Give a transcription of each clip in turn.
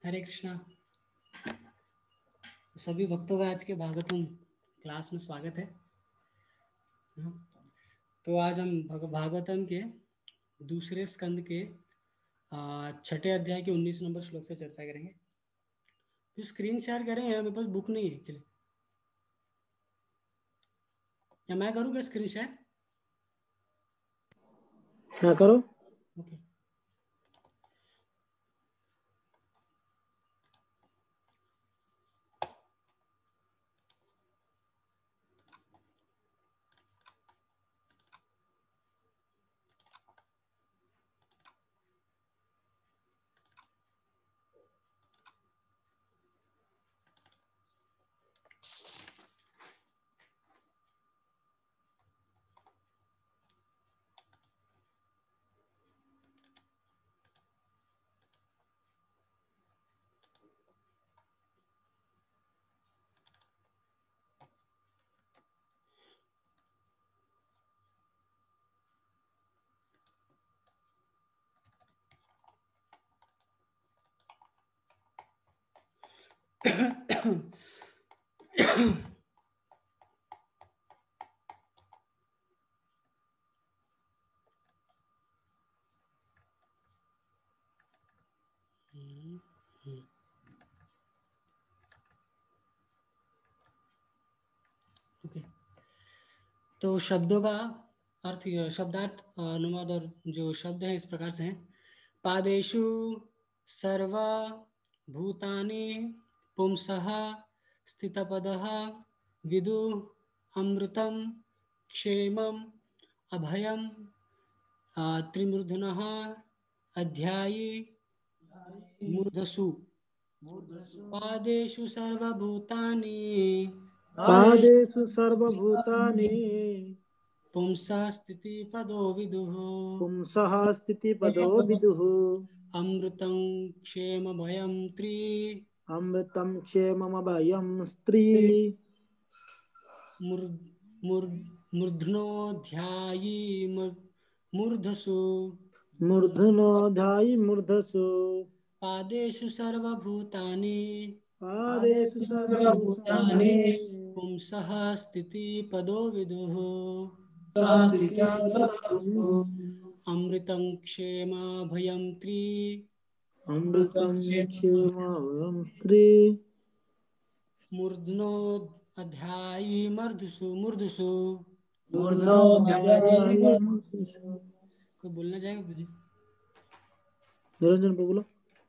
हरे कृष्णा। सभी भक्तों का आज के भागवतम क्लास में स्वागत है। तो आज हम भागवतम के दूसरे स्कंद के छठे अध्याय के 19 नंबर श्लोक से चर्चा करेंगे। तो स्क्रीन शेयर करेंगे, मेरे पास बुक नहीं है एक्चुअली। या मैं करूँ क्या स्क्रीन शेयर? हाँ करो। ओके। ओके। तो शब्दों का अर्थ, शब्दार्थ, अनुवाद और जो शब्द हैं इस प्रकार से हैं। पादेषु सर्व भूतानि पुंसः स्थितपदः विदु अमृतं क्षेमम् अभयं त्रिमूर्धनः अध्यायी मूर्धसु पादेषु सर्वभूतानि पादेषु सर्वभूतानि पुंसः स्थितिपदो विदुः पुंसः स्थितिपदो विदुः अमृतं क्षेमभयं त्रि अमृतं क्षेममभयं स्त्री मूर्धनोऽध्यायी मूर्धसु मूर्धनोऽध्यायी मूर्धसु पादेषु सर्वभूतानि पादेषु सर्वभूतानि पुंसः स्थितिपदो विदुः अमृतं क्षेमभयं त्रि अमृतं क्षेमभयं स्त्री मूर्धनो अध्यायी मूर्धसु मूर्धनोऽध्यायी मूर्धसु। कोई बोलना चाहेगा मुझे? निरंजन को बोलो।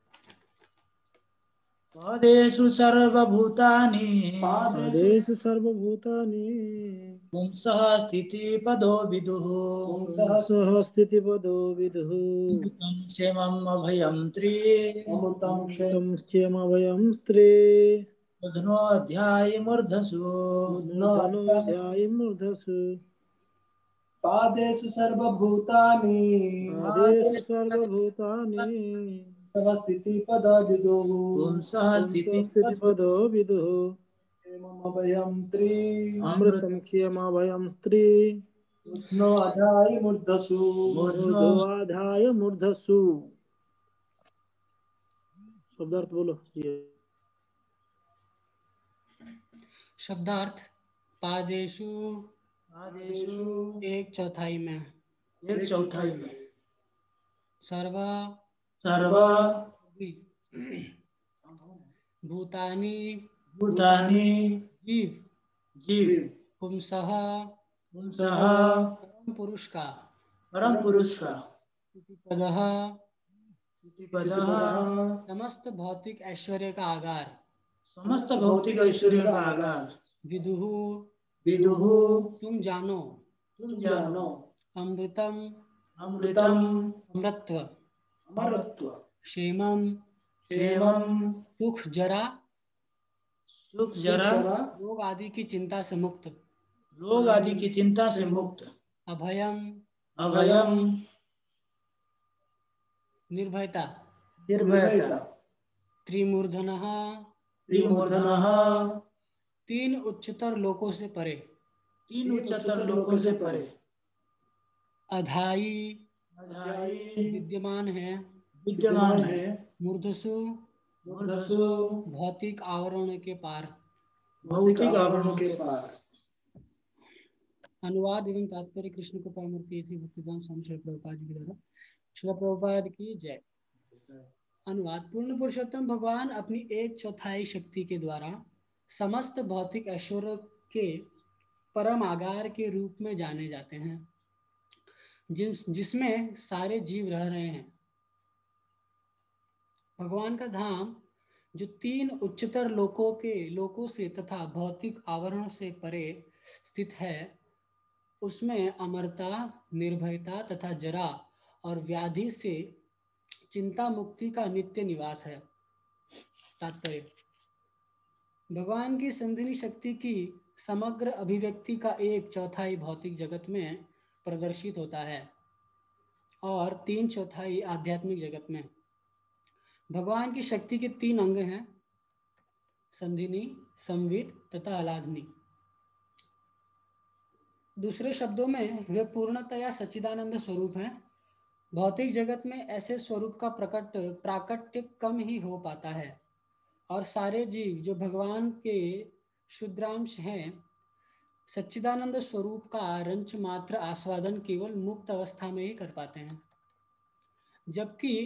पादेषु सर्वभूतानि पादेषु सर्वभूतानि पुंसः स्थितिपदो विदुः पुंसः स्थितिपदो विदुः अमृतं क्षेमम् अभयं त्रि अमृतं क्षेमभयं स्त्री मूर्धनोऽध्यायी मूर्धसु मूर्धनोऽध्यायी मूर्धसु पादेषु सर्वभूतानि पादेषु सर्वभूतानि स्थितिपदा विदुः पुंसः स्थितिपदो विदुः अभयं त्रि अमृतं क्षेमभयं स्त्री मूर्धनोऽध्यायी मूर्धसु मूर्धोऽध्याय मूर्धसु। शब्दार्थ बोलो। शब्दार्थ पादेषु एक चौथाई में सर्व भूतानि जीव पुंसः परम पुरुष का स्थितिपदः समस्त भौतिक ऐश्वर्य का आगार समस्त भौतिक ऐश्वर्य का आगार विदुः तुम जानो अमृतम अमृतत्व क्षेमम सुख जरा रोग आदि की चिंता से मुक्त अभयम निर्भयता त्रिमूर्धनः तीन उच्चतर लोकों से परे अधाई विद्यमान है मूर्धसु मूर्धसु भौतिक आवरण के पार। भौतिक आवरणों के पार। अनुवाद एवं तात्पर्य कृष्ण को परमूर्ति ऐसी भक्तिधाम स्वामी श्री प्रभुपाद जी के द्वारा। श्री प्रभुपाद की जय। अनुवाद। पूर्ण पुरुषोत्तम भगवान अपनी 1/4 शक्ति के द्वारा समस्त भौतिक ऐश्वर्य के परम आगार के रूप में जाने जाते हैं, जिसमें सारे जीव रह रहे हैं। भगवान का धाम जो 3 उच्चतर लोकों से तथा भौतिक आवरण से परे स्थित है, उसमें अमरता, निर्भयता तथा जरा और व्याधि से चिंता मुक्ति का नित्य निवास है। तात्पर्य। भगवान की संधिनी शक्ति की समग्र अभिव्यक्ति का 1/4 भौतिक जगत में प्रदर्शित होता है और 3/4 आध्यात्मिक जगत में। भगवान की शक्ति के 3 अंग हैं, संधिनी, संवित तथा आलाधनी। दूसरे शब्दों में वे पूर्णतया सच्चिदानंद स्वरूप हैं। भौतिक जगत में ऐसे स्वरूप का प्राकट्य कम ही हो पाता है और सारे जीव जो भगवान के शुद्रांश हैं, सच्चिदानंद स्वरूप का रंच मात्र आस्वादन केवल मुक्त अवस्था में ही कर पाते हैं, जबकि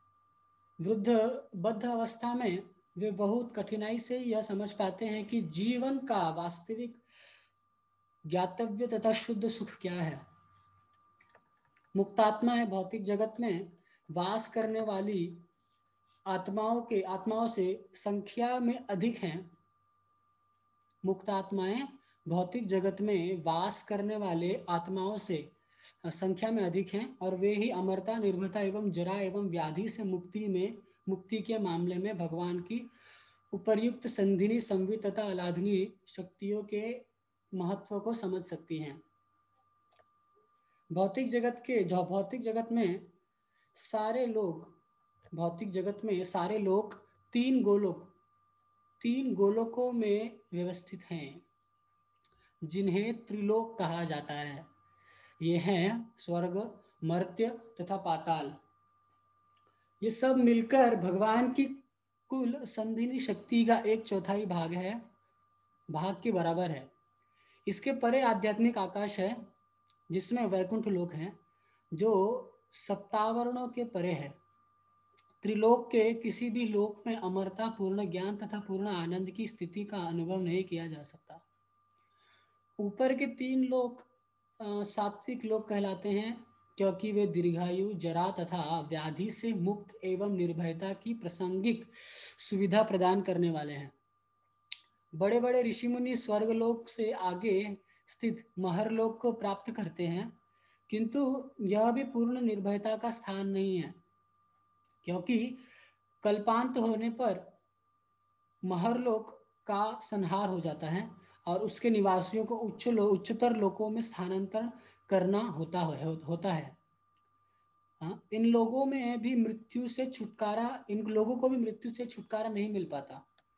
बद्ध अवस्था में वे बहुत कठिनाई से यह समझ पाते हैं कि जीवन का वास्तविक ज्ञातव्य तथा शुद्ध सुख क्या है। मुक्तात्मा है भौतिक जगत में वास करने वाली आत्माओं से संख्या में अधिक हैं। मुक्त आत्माएं भौतिक जगत में वास करने वाले आत्माओं से संख्या में अधिक हैं और वे ही अमरता, निर्भयता एवं जरा एवं व्याधि से मुक्ति के मामले में भगवान की उपर्युक्त संधिनी, संवित तथा आलाधनी शक्तियों के महत्व को समझ सकती हैं। भौतिक जगत में सारे लोग 3 गोलोकों में व्यवस्थित हैं, जिन्हें त्रिलोक कहा जाता है। ये हैं स्वर्ग, मर्त्य तथा पाताल। ये सब मिलकर भगवान की कुल संधिनी शक्ति का 1/4 भाग के बराबर है। इसके परे आध्यात्मिक आकाश है, जिसमें वैकुंठ लोक हैं, जो सप्तावरणों के परे है। त्रिलोक के किसी भी लोक में अमरता, पूर्ण ज्ञान तथा पूर्ण आनंद की स्थिति का अनुभव नहीं किया जा सकता। ऊपर के 3 लोक सात्विक लोक कहलाते हैं, क्योंकि वे दीर्घायु, जरा तथा व्याधि से मुक्त एवं निर्भयता की प्रासंगिक सुविधा प्रदान करने वाले हैं। बड़े बड़े ऋषि मुनि स्वर्गलोक से आगे स्थित महरलोक को प्राप्त करते हैं, किंतु यह भी पूर्ण निर्भयता का स्थान नहीं है, क्योंकि कल्पांत होने पर महरलोक का संहार हो जाता है और उसके निवासियों को उच्चतर लोकों में स्थानांतरण करना होता है। इन लोगों को भी मृत्यु से छुटकारा नहीं मिल पाता।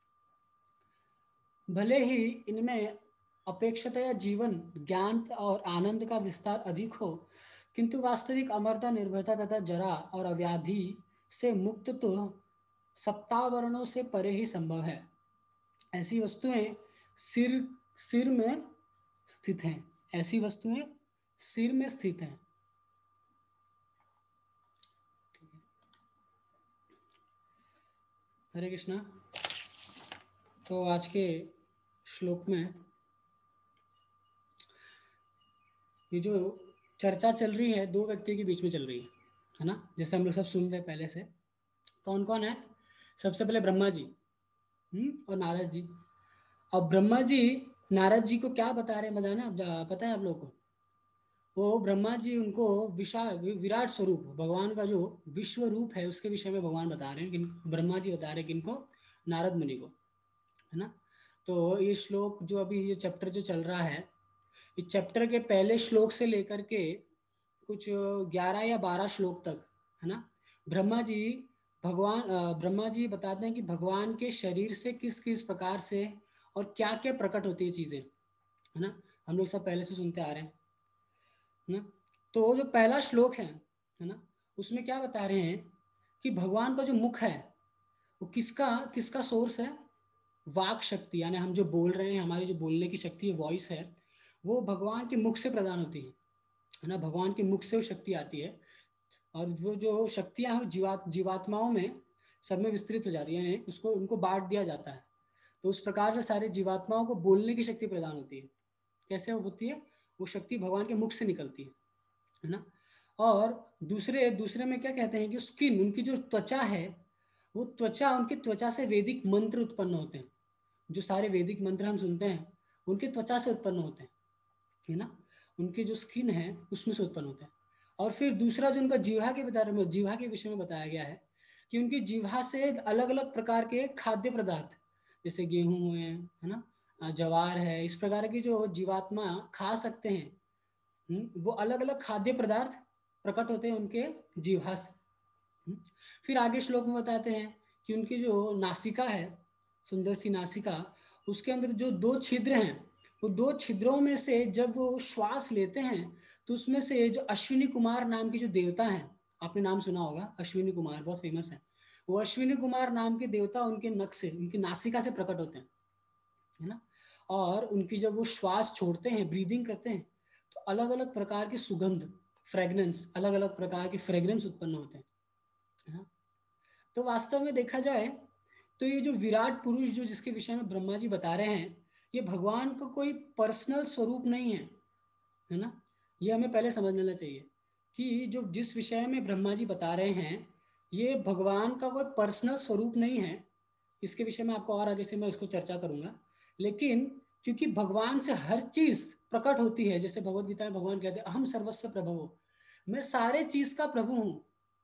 भले ही इनमें अपेक्षातया जीवन, ज्ञान और आनंद का विस्तार अधिक हो, किंतु वास्तविक अमरता, निर्भयता तथा जरा और अव्याधि से मुक्त तो सप्तावरणों से परे ही संभव है। ऐसी वस्तुएं सिर में स्थित हैं। हरे कृष्णा। तो आज के श्लोक में ये जो चर्चा चल रही है 2 व्यक्तियों के बीच में चल रही है ना, जैसे हम लोग सब सुन रहे हैं पहले से। कौन कौन है? सबसे पहले ब्रह्मा जी और नारद जी। अब ब्रह्मा जी नारद जी को क्या बता रहे हैं, पता है आप लोगों को? वो ब्रह्मा जी उनको विराट स्वरूप भगवान का जो विश्व रूप है उसके विषय में भगवान बता रहे हैं। ब्रह्मा जी बता रहे हैं किनको? नारद मुनि को, है ना। तो ये श्लोक जो अभी ये चैप्टर जो चल रहा है, इस चैप्टर के पहले श्लोक से लेकर के कुछ 11 या 12 श्लोक तक, है ना, ब्रह्मा जी बताते हैं कि भगवान के शरीर से किस किस प्रकार से और क्या क्या प्रकट होती है चीजें, है ना। हम लोग सब पहले से सुनते आ रहे हैं ना। तो जो पहला श्लोक है ना, उसमें क्या बता रहे हैं कि भगवान का जो मुख है वो किसका किसका सोर्स है? वाक शक्ति, यानी हम जो बोल रहे हैं, हमारी जो बोलने की शक्ति है, वॉइस है, वो भगवान के मुख से प्रदान होती है ना। भगवान के मुख से वो शक्ति आती है, और वो जो शक्तियां हैं जीवात्माओं में सब में विस्तृत हो जाती है, उसको उनको बांट दिया जाता है। तो उस प्रकार से सारे जीवात्माओं को बोलने की शक्ति प्रदान होती है। कैसे होती है? वो शक्ति भगवान के मुख से निकलती है ना। और दूसरे दूसरे में क्या कहते हैं कि स्किन, उनकी जो त्वचा है, वो त्वचा, उनकी त्वचा से वैदिक मंत्र उत्पन्न होते हैं। जो सारे वैदिक मंत्र हम सुनते हैं उनकी त्वचा से उत्पन्न होते हैं, है ना। उनकी जो स्किन है उसमें से उत्पन्न होते हैं। और फिर दूसरा जो उनका जीवा के बारे में, जीवा के विषय में बताया गया है कि उनकी जीवा से अलग अलग प्रकार के खाद्य पदार्थ, जैसे गेहूं हुए, है ना, ज्वार है, इस प्रकार की जो जीवात्मा खा सकते हैं, वो अलग अलग खाद्य पदार्थ प्रकट होते हैं उनके जीवा से। फिर आगे श्लोक में बताते हैं कि उनकी जो नासिका है, सुंदर सी नासिका, उसके अंदर जो 2 छिद्र हैं, वो 2 छिद्रों में से जब वो श्वास लेते हैं तो उसमें से जो अश्विनी कुमार नाम की जो देवता हैं, आपने नाम सुना होगा, अश्विनी कुमार बहुत फेमस है, वो अश्विनी कुमार नाम के देवता उनके नक से, उनकी नासिका से प्रकट होते हैं, है ना। और उनकी जब वो श्वास छोड़ते हैं, ब्रीदिंग करते हैं, तो अलग अलग प्रकार की सुगंध, फ्रेग्रेंस, अलग अलग प्रकार की फ्रेग्रेंस उत्पन्न होते हैं, है ना। तो वास्तव में देखा जाए तो ये जो विराट पुरुष जो जिसके विषय में ब्रह्मा जी बता रहे हैं, ये भगवान का कोई पर्सनल स्वरूप नहीं है ना। ये हमें पहले समझ लेना चाहिए कि जो जिस विषय में ब्रह्मा जी बता रहे हैं, ये भगवान का कोई पर्सनल स्वरूप नहीं है। इसके विषय में आपको और आगे से मैं उसको चर्चा करूंगा। लेकिन क्योंकि भगवान से हर चीज प्रकट होती है, जैसे भगवत गीता में भगवान कहते हैं अहम सर्वस्व प्रभवो, मैं सारे चीज का प्रभु हूँ,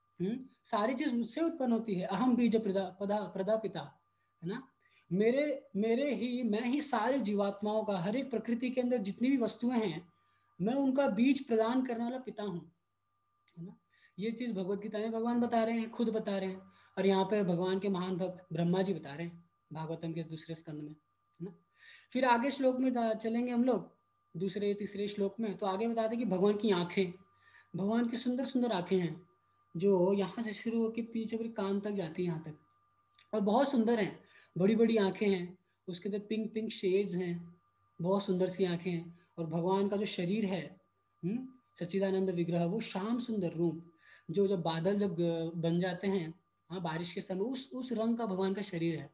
सारी चीज मुझसे उत्पन्न होती है, अहम बीज प्रदा पिता, है ना। मेरे मेरे ही मैं ही सारे जीवात्माओं का, हर एक प्रकृति के अंदर जितनी भी वस्तुएं हैं, मैं उनका बीज प्रदान करने वाला पिता हूँ, है ना। ये चीज भगवत गीता में भगवान बता रहे हैं, खुद बता रहे हैं, और यहाँ पर भगवान के महान भक्त ब्रह्मा जी बता रहे हैं भागवतम के दूसरे स्कंद में, है ना। फिर आगे श्लोक में चलेंगे हम लोग, दूसरे तीसरे श्लोक में, तो आगे बताते हैं कि भगवान की आंखें, भगवान की सुंदर सुंदर आंखें हैं, जो यहाँ से शुरू होकर पीछे पूरी कान तक जाती है, यहाँ तक, और बहुत सुंदर हैं, बड़ी बड़ी आंखें हैं, उसके अंदर पिंक पिंक शेड्स हैं, बहुत सुंदर सी आंखें हैं। और भगवान का जो शरीर है, सच्चिदानंद विग्रह, वो श्याम सुंदर रूप, जो जब बादल जब बन जाते हैं, हाँ, बारिश के समय, उस रंग का भगवान का शरीर है।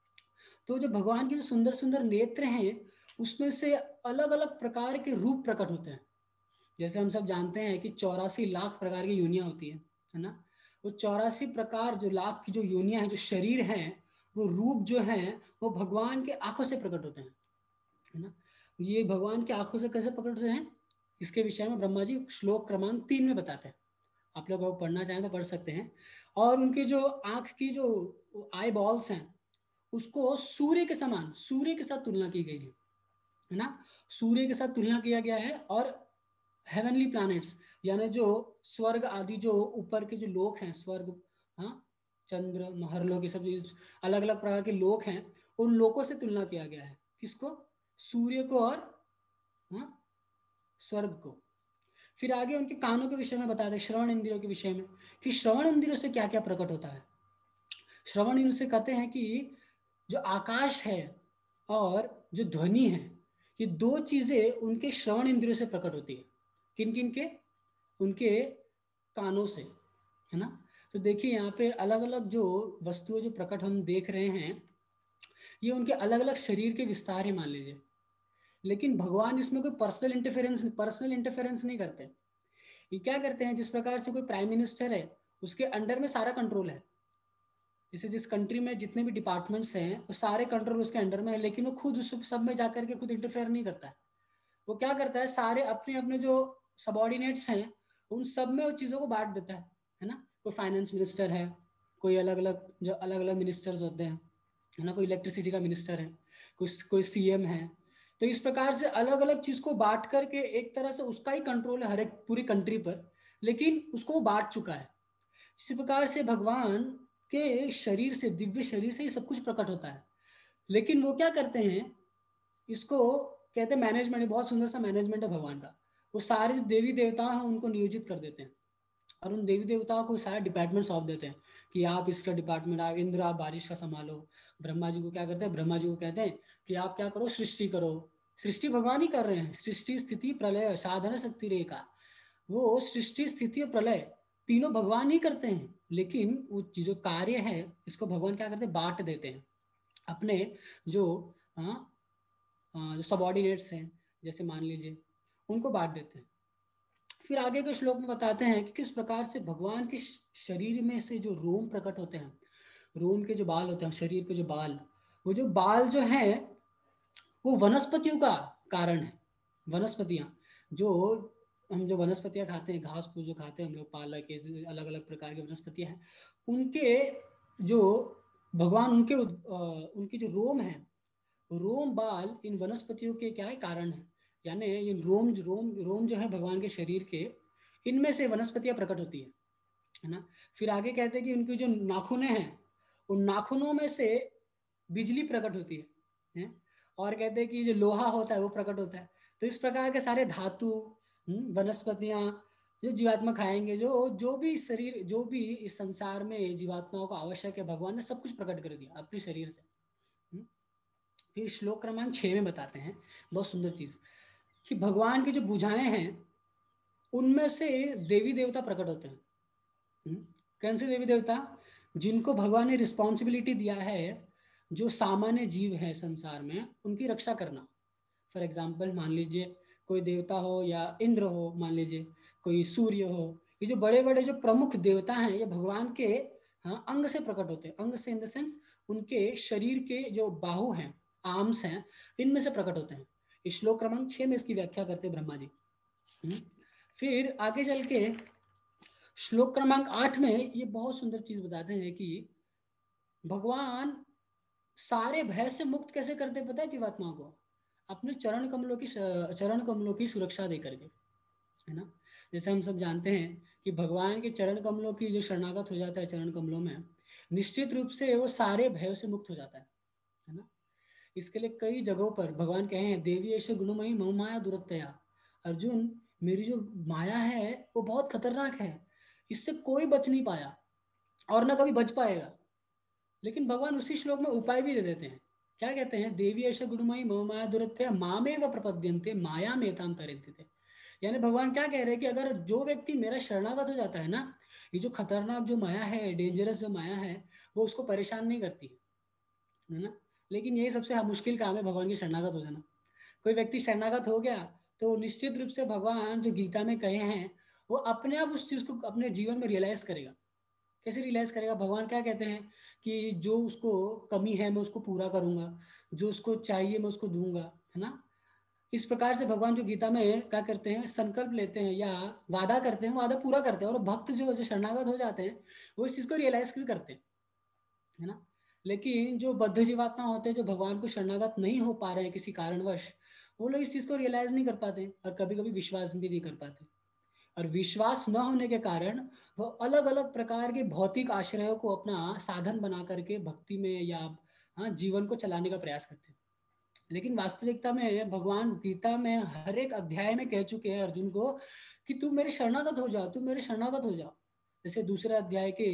तो जो भगवान के जो सुंदर सुंदर नेत्र हैं, उसमें से अलग अलग प्रकार के रूप प्रकट होते हैं। जैसे हम सब जानते हैं कि 84 लाख प्रकार की योनियां होती है ना। वो 84 प्रकार जो लाख की जो योनियां हैं, जो शरीर हैं, वो रूप जो हैं, वो भगवान के आंखों से प्रकट होते हैं, है ना। ये भगवान के आंखों से कैसे प्रकट होते हैं, इसके विषय में ब्रह्मा जी श्लोक क्रमांक 3 में बताते हैं। आप लोग अगर पढ़ना चाहें तो पढ़ सकते हैं। और उनकी जो आंख की जो आई बॉल्स हैं, उसको सूर्य के समान, सूर्य के साथ तुलना की गई है ना। सूर्य के साथ तुलना किया गया है। और हेवनली प्लैनेट्स, यानी जो स्वर्ग आदि जो ऊपर के जो लोक हैं, स्वर्ग, हाँ, चंद्र, महरलोक, ये सब अलग अलग प्रकार के लोक हैं, उन लोकों से तुलना किया गया है। किसको? सूर्य को और, हाँ, स्वर्ग को। फिर आगे उनके कानों के विषय में बता दें, श्रवण इंद्रियों के विषय में, कि श्रवण इंद्रियों से क्या क्या प्रकट होता है। श्रवण इंद्रियों से कहते हैं कि जो आकाश है और जो ध्वनि है, ये 2 चीजें उनके श्रवण इंद्रियों से प्रकट होती है। किन किन के? उनके कानों से, है ना। तो देखिए यहाँ पे अलग अलग जो वस्तुएं जो प्रकट हम देख रहे हैं, ये उनके अलग अलग शरीर के विस्तार है, मान लीजिए। लेकिन भगवान इसमें कोई पर्सनल इंटरफेरेंस नहीं करते। ये क्या करते हैं, जिस प्रकार से कोई प्राइम मिनिस्टर है, उसके अंडर में सारा कंट्रोल है, जैसे जिस कंट्री में जितने भी डिपार्टमेंट्स हैं, वो सारे कंट्रोल उसके अंडर में है, लेकिन वो खुद उस सब में जाकर के खुद इंटरफेयर नहीं करता है। वो क्या करता है, सारे अपने अपने जो सबॉर्डिनेट्स हैं, उन सब में वो चीज़ों को बांट देता है ना। कोई फाइनेंस मिनिस्टर है, कोई अलग अलग जो अलग अलग मिनिस्टर्स होते हैं, है ना, कोई इलेक्ट्रिसिटी का मिनिस्टर है, कोई सीएम है। तो इस प्रकार से अलग अलग चीज़ को बांट करके एक तरह से उसका ही कंट्रोल है हर एक पूरी कंट्री पर, लेकिन उसको वो बांट चुका है। इसी प्रकार से भगवान के शरीर से, दिव्य शरीर से ही सब कुछ प्रकट होता है। लेकिन वो क्या करते हैं, इसको कहते हैं मैनेजमेंट, बहुत सुंदर सा मैनेजमेंट है भगवान का। वो सारे जो देवी देवता हैं उनको नियोजित कर देते हैं, और उन देवी देवताओं को सारा डिपार्टमेंट सौंप देते हैं कि आप इसका डिपार्टमेंट, आप इंद्र आप बारिश का संभालो। ब्रह्मा जी को क्या करते हैं, ब्रह्मा जी को कहते हैं कि आप क्या करो, सृष्टि करो। सृष्टि भगवान ही कर रहे हैं, सृष्टि स्थिति प्रलय साधन शक्ति रेखा, वो सृष्टि स्थिति और प्रलय तीनों भगवान ही करते हैं। लेकिन वो जो कार्य है इसको भगवान क्या करते हैं, बांट देते हैं अपने जो जो सबॉर्डिनेट्स हैं, जैसे मान लीजिए उनको बांट देते हैं। फिर आगे के श्लोक में बताते हैं कि किस प्रकार से भगवान के शरीर में से जो रोम प्रकट होते हैं, रोम के जो बाल होते हैं, शरीर पे जो बाल, वो जो बाल जो हैं वो वनस्पतियों का कारण है। वनस्पतियां जो हम जो वनस्पतियां खाते हैं, घास फूस जो खाते हैं हम लोग, पालक, ऐसे अलग अलग प्रकार की वनस्पतियां हैं, उनके जो भगवान उनकी जो रोम है, रोम बाल इन वनस्पतियों के क्या है, कारण है। यानी ये रोम जो है भगवान के शरीर के, इनमें से वनस्पतियां प्रकट होती है ना। फिर आगे कहते हैं कि उनकी जो नाखूनें हैं, उन नाखूनों में से बिजली प्रकट होती है? और कहते हैं कि जो लोहा होता है वो प्रकट होता है। तो इस प्रकार के सारे धातु, वनस्पतियां जो जीवात्मा खाएंगे, जो जो भी शरीर, जो भी इस संसार में जीवात्माओं को आवश्यक है, भगवान ने सब कुछ प्रकट कर दिया अपने शरीर से। फिर श्लोक क्रमांक 6 में बताते हैं बहुत सुंदर चीज, कि भगवान की जो भुजाएं हैं उनमें से देवी देवता प्रकट होते हैं। कौन से देवी देवता? जिनको भगवान ने रिस्पॉन्सिबिलिटी दिया है जो सामान्य जीव है संसार में, उनकी रक्षा करना। फॉर एग्जाम्पल मान लीजिए कोई देवता हो या इंद्र हो, मान लीजिए कोई सूर्य हो, ये जो बड़े बड़े जो प्रमुख देवता हैं ये भगवान के अंग से प्रकट होते हैं। अंग से इन द सेंस उनके शरीर के जो बाहु हैं, आर्म्स हैं, इनमें से प्रकट होते हैं। इस श्लोक क्रमांक 6 में इसकी व्याख्या करते हैं ब्रह्मा जी। फिर आगे चल के श्लोक क्रमांक 8 में ये बहुत सुंदर चीज बताते हैं कि भगवान सारे भय से मुक्त कैसे करते, पता है जीवात्माओं को? अपने चरण कमलों की सुरक्षा दे करके, है ना। जैसे हम सब जानते हैं कि भगवान के चरण कमलों की जो शरणागत हो जाता है चरण कमलों में, निश्चित रूप से वो सारे भयों से मुक्त हो जाता है ना। इसके लिए कई जगहों पर भगवान कहे हैं, देवी ऐसे गुणमयी मम माया दुरत्या। अर्जुन, मेरी जो माया है वो बहुत खतरनाक है, इससे कोई बच नहीं पाया और ना कभी बच पाएगा। लेकिन भगवान उसी श्लोक में उपाय भी दे देते हैं। क्या कहते हैं? देवी ऐसा गुणमयी मम माया दुरत्या मामेव प्रपद्यन्ते माया मेताम तरन्ते। यानी भगवान क्या कह रहे हैं कि अगर जो व्यक्ति मेरा शरणागत हो जाता है ना, ये जो खतरनाक जो माया है, डेंजरस जो माया है, वो उसको परेशान नहीं करती है ना। लेकिन यही सबसे मुश्किल काम है, भगवान की शरणागत हो जाना। कोई व्यक्ति शरणागत हो गया तो निश्चित रूप से भगवान जो गीता में कहे हैं वो अपने आप उस चीज को अपने जीवन में रियलाइज करेगा। कैसे रियलाइज करेगा? भगवान क्या कहते हैं कि जो उसको कमी है मैं उसको पूरा करूंगा, जो उसको चाहिए मैं उसको दूंगा, है ना। इस प्रकार से भगवान जो गीता में क्या करते हैं, संकल्प लेते हैं या वादा करते हैं, वादा पूरा करते हैं। और भक्त जो शरणागत हो जाते हैं वो इस चीज को रियलाइज भी करते हैं, है ना। लेकिन जो बद्ध जीवात्मा होते हैं, जो भगवान को शरणागत नहीं हो पा रहे हैं किसी कारणवश, वो लोग इस चीज को रियलाइज नहीं कर पाते और कभी कभी विश्वास भी नहीं कर पाते। और विश्वास न होने के कारण वो अलग अलग प्रकार के भौतिक आश्रयों को अपना साधन बना करके भक्ति में या जीवन को चलाने का प्रयास करते हैं। लेकिन वास्तविकता में भगवान गीता में हर एक अध्याय में कह चुके हैं अर्जुन को कि तू मेरे शरणागत हो जाओ, तू मेरे शरणागत हो जाओ। जैसे दूसरे अध्याय के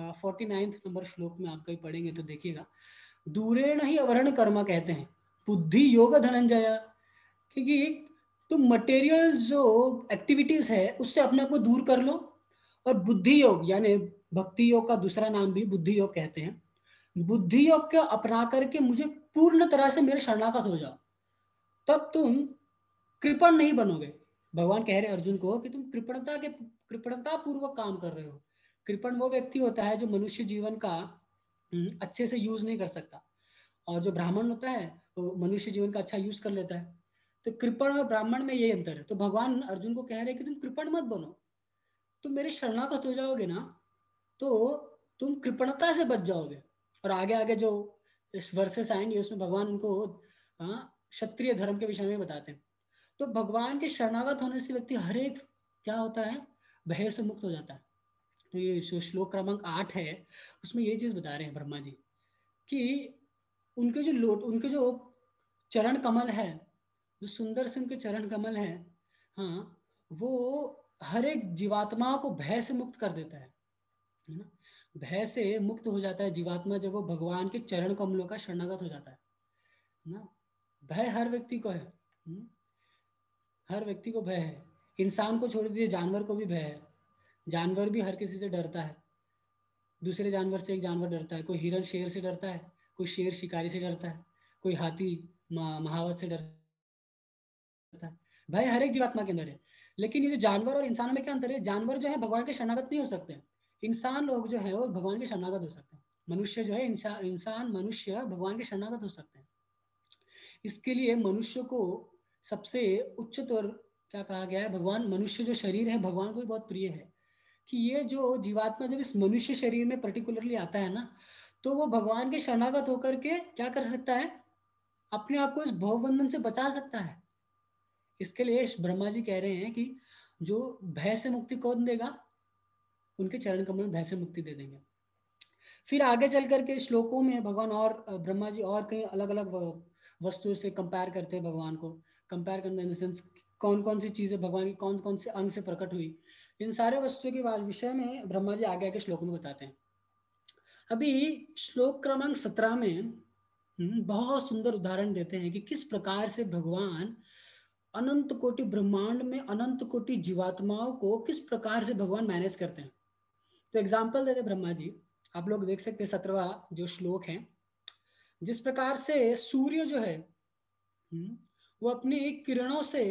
49 नंबर श्लोक में आप कहीं पढ़ेंगे तो देखिएगा, दूरेण ही अवरण कर्म कहते हैं बुद्धि योग धनंजय। क्योंकि तुम मटेरियल जो एक्टिविटीज है उससे अपने आप को दूर कर लो, और बुद्धि योग यानी भक्ति योग का दूसरा नाम भी बुद्धि योग कहते हैं, बुद्धि योग को अपना करके मुझे पूर्ण तरह से मेरे शरणागत हो जाओ, तब तुम कृपण नहीं बनोगे। भगवान कह रहे अर्जुन को कि तुम कृपणता पूर्वक काम कर रहे हो। कृपण वो व्यक्ति होता है जो मनुष्य जीवन का अच्छे से यूज नहीं कर सकता, और जो ब्राह्मण होता है वो मनुष्य जीवन का अच्छा यूज कर लेता है। तो कृपण और ब्राह्मण में ये अंतर है। तो भगवान अर्जुन को कह रहे हैं कि तुम कृपण मत बनो, तुम मेरे शरणागत हो जाओगे ना तो तुम कृपणता से बच जाओगे। और आगे आगे जो इस वर्सेस आएंगे उसमें भगवान उनको क्षत्रिय धर्म के विषय में बताते हैं। तो भगवान के शरणागत होने से व्यक्ति हर एक क्या होता है, भय से मुक्त हो जाता है। तो ये जो श्लोक क्रमांक 8 है उसमें ये चीज बता रहे हैं ब्रह्मा जी कि उनके जो चरण कमल है, जो सुंदर से उनके चरण कमल है, हाँ, वो हर एक जीवात्मा को भय से मुक्त कर देता है ना। भय से मुक्त हो जाता है जीवात्मा जब वो भगवान के चरण कमलों का शरणागत हो जाता है ना। भय हर व्यक्ति को है, हर व्यक्ति को भय है। इंसान को छोड़ दीजिए, जानवर को भी भय है। जानवर भी हर किसी से डरता है, दूसरे जानवर से एक जानवर डरता है। कोई हिरन शेर से डरता है, कोई शेर शिकारी से डरता है, कोई हाथी महावत से डरता है। भय हर एक जीवात्मा के अंदर है। लेकिन ये जो जानवर और इंसानों में क्या अंतर है? जानवर जो है भगवान के शरणागत नहीं हो सकते, इंसान लोग जो है वो भगवान के शरणागत हो सकते हैं। मनुष्य जो है इंसान मनुष्य भगवान के शरणागत हो सकते हैं। इसके लिए मनुष्य को सबसे उच्चतर क्या कहा गया है? भगवान, मनुष्य जो शरीर है भगवान को भी बहुत प्रिय है कि ये जो जीवात्मा जब इस मनुष्य शरीर में पर्टिकुलरली आता है ना, तो वो भगवान के शरणागत होकर के क्या कर सकता है? अपने आप को इस भवबंधन से बचा सकता है। इसके लिए ब्रह्मा जी कह रहे हैं कि जो भय से मुक्ति कौन देगा? उनके चरण कमल में भय से मुक्ति दे देंगे। फिर आगे चल करके श्लोकों में भगवान और ब्रह्मा जी और कई अलग अलग वस्तुओं से कंपेयर करते हैं भगवान को। कंपेयर करने इन द सेंस कौन कौन सी चीजें भगवान की कौन कौन से अंग से प्रकट हुई, इन सारे वस्तुओं के विषय में ब्रह्मा जी आगे आगे श्लोकों में बताते हैं। अभी श्लोक क्रमांक 17 में बहुत सुंदर उदाहरण देते हैं कि किस प्रकार से भगवान अनंत कोटि ब्रह्मांड में अनंत कोटि जीवात्माओं को किस प्रकार से भगवान मैनेज करते हैं। तो एग्जाम्पल देते ब्रह्मा जी, आप लोग देख सकते हैं 17वां जो श्लोक है। जिस प्रकार से सूर्य जो है वो अपनी किरणों से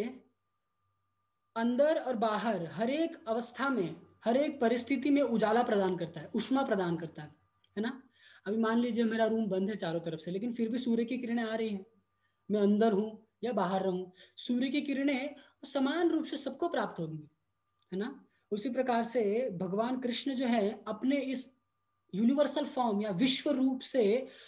अंदर और बाहर हर एक अवस्था में हर एक परिस्थिति में उजाला प्रदान करता है, उष्मा प्रदान करता है ना। अभी मान लीजिए मेरा रूम बंद है चारों तरफ से, लेकिन फिर भी सूर्य की किरणें आ रही हैं, मैं अंदर हूं या बाहर रहूं, सूर्य की किरणें समान रूप से सबको प्राप्त होंगी, है ना। उसी प्रकार से भगवान कृष्ण जो है अपने इस यूनिवर्सल फॉर्म या विश्व रूप से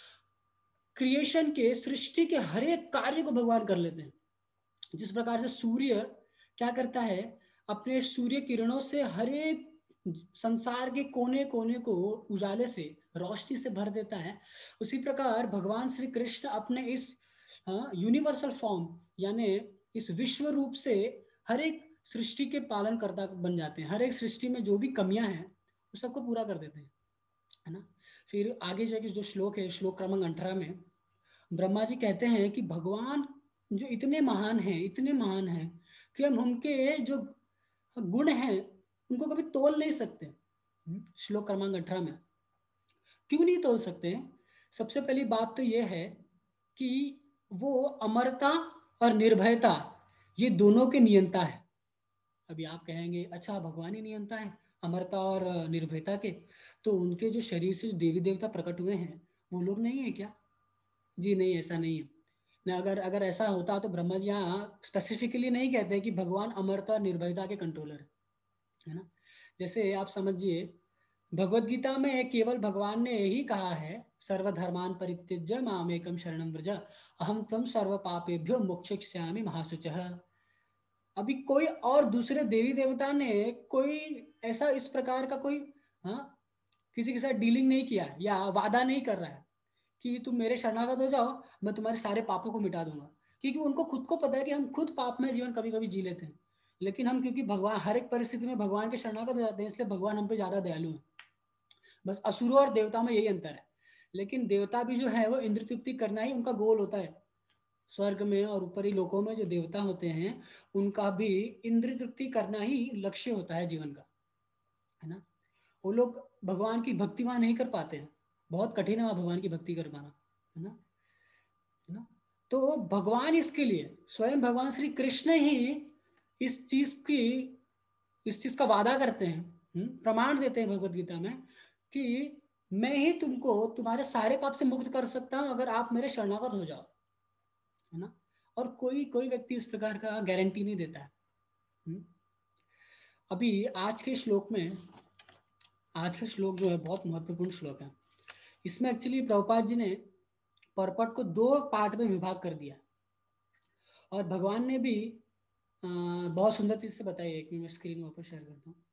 क्रिएशन के, सृष्टि के हर एक कार्य को भगवान कर लेते हैं। जिस प्रकार से सूर्य क्या करता है, अपने सूर्य किरणों से हर एक संसार के कोने कोने को उजाले से, रोशनी से भर देता है, उसी प्रकार भगवान श्री कृष्ण अपने इस यूनिवर्सल फॉर्म यानी इस विश्व रूप से हर एक सृष्टि के पालन करता बन जाते हैं। हर एक सृष्टि में जो भी कमियां हैं वो सबको पूरा कर देते हैं, है ना। फिर आगे जाके जो श्लोक है, श्लोक क्रमांक 18 में ब्रह्मा जी कहते हैं कि भगवान जो इतने महान हैं कि हम उनके जो गुण हैं उनको कभी तोल नहीं सकते। श्लोक क्रमांक 18 में क्यों नहीं तोल सकते? सबसे पहली बात तो यह है कि वो अमरता और निर्भयता ये दोनों के नियंता है। अभी आप कहेंगे अच्छा भगवान ही नियंता है अमरता और निर्भयता के, तो उनके जो शरीर से जो देवी देवता प्रकट हुए हैं वो लोग नहीं है क्या? जी नहीं, ऐसा नहीं है ना। अगर ऐसा होता तो ब्रह्मा जी यहाँ स्पेसिफिकली नहीं कहते कि भगवान अमरता और निर्भयता के कंट्रोलर है ना। जैसे आप समझिए भगवत गीता में केवल भगवान ने ही कहा है सर्वधर्मान परित्यज्य मामेकम शरणं व्रज अहम त्वं सर्व पापेभ्यो मोक्षयिष्यामि महाशुचः। अभी कोई और दूसरे देवी देवता ने कोई ऐसा इस प्रकार का कोई किसी के साथ डीलिंग नहीं किया या वादा नहीं कर रहा है कि तुम मेरे शरणागत हो जाओ मैं तुम्हारे सारे पापों को मिटा दूंगा, क्योंकि उनको खुद को पता है कि हम खुद पाप में जीवन कभी कभी जी लेते हैं। लेकिन हम क्योंकि भगवान हर एक परिस्थिति में भगवान के शरणागत हो जाते हैं, इसलिए भगवान हम पे ज्यादा दयालु है। बस असुरों और देवता में यही अंतर है। लेकिन देवता भी जो है वो इंद्र तृप्ति करना ही उनका गोल होता है। स्वर्ग में और ऊपरी लोकों में जो देवता होते हैं उनका भी इंद्र तृप्ति करना ही लक्ष्य होता है जीवन का, है ना। वो लोग भगवान की भक्ति वहां नहीं कर पाते हैं, बहुत कठिन है भगवान की भक्ति कर पाना, है ना। तो भगवान इसके लिए स्वयं भगवान श्री कृष्ण ही इस चीज का वादा करते हैं, प्रमाण देते हैं भगवत गीता में कि मैं ही तुमको तुम्हारे सारे पाप से मुक्त कर सकता हूं अगर आप मेरे शरणागत हो जाओ, है ना। और कोई व्यक्ति इस प्रकार का गारंटी नहीं देता है। अभी आज के श्लोक जो है बहुत महत्वपूर्ण श्लोक है। इसमें एक्चुअली प्रभुपाद जी ने पर्पट को 2 पार्ट में विभाग कर दिया और भगवान ने भी बहुत सुंदर चीज से बताई है कि मैं स्क्रीन में ऊपर शेयर करता हूँ।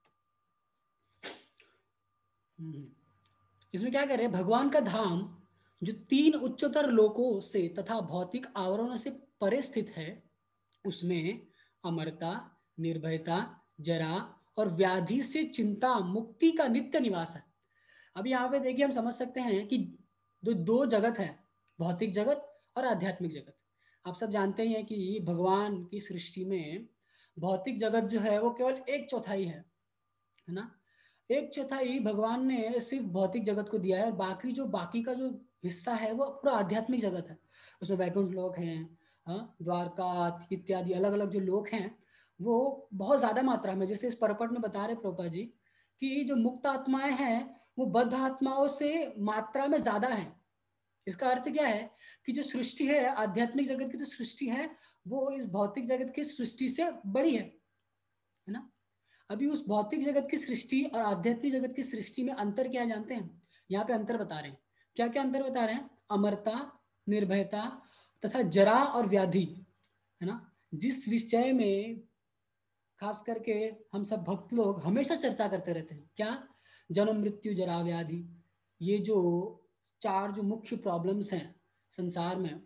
इसमें क्या कर रहे हैं, भगवान का धाम जो 3 उच्चतर लोकों से तथा भौतिक आवरणों से परे स्थित है, उसमें अमरता, निर्भयता, जरा और व्याधि से चिंता मुक्ति का नित्य निवास है। अब यहाँ पे देखिए हम समझ सकते हैं कि दो जगत है, भौतिक जगत और आध्यात्मिक जगत। आप सब जानते ही हैं कि भगवान की सृष्टि में भौतिक जगत जो है वो केवल 1/4 है ना। 1/4 भगवान ने सिर्फ भौतिक जगत को दिया है, बाकी का जो हिस्सा है वो पूरा आध्यात्मिक जगत है। उसमें वैकुंठ लोक हैं, द्वारका इत्यादि अलग अलग जो लोक हैं वो बहुत ज्यादा मात्रा में, जैसे इस परपट में बता रहे प्रभुपाद जी कि जो मुक्त आत्माएं हैं वो बद्ध आत्माओं से मात्रा में ज्यादा है। इसका अर्थ क्या है कि जो सृष्टि है, आध्यात्मिक जगत की जो सृष्टि है वो इस भौतिक जगत की सृष्टि से बड़ी है ना। अभी उस भौतिक जगत की सृष्टि और आध्यात्मिक जगत की सृष्टि में अंतर क्या जानते हैं? यहाँ पे अंतर बता रहे हैं। क्या क्या अंतर बता रहे हैं? अमरता, निर्भयता तथा जरा और व्याधि, है ना। जिस विषय में खास करके हम सब भक्त लोग हमेशा चर्चा करते रहते हैं, क्या? जन्म, मृत्यु, जरा, व्याधि। ये जो 4 जो मुख्य प्रॉब्लम्स हैं संसार में,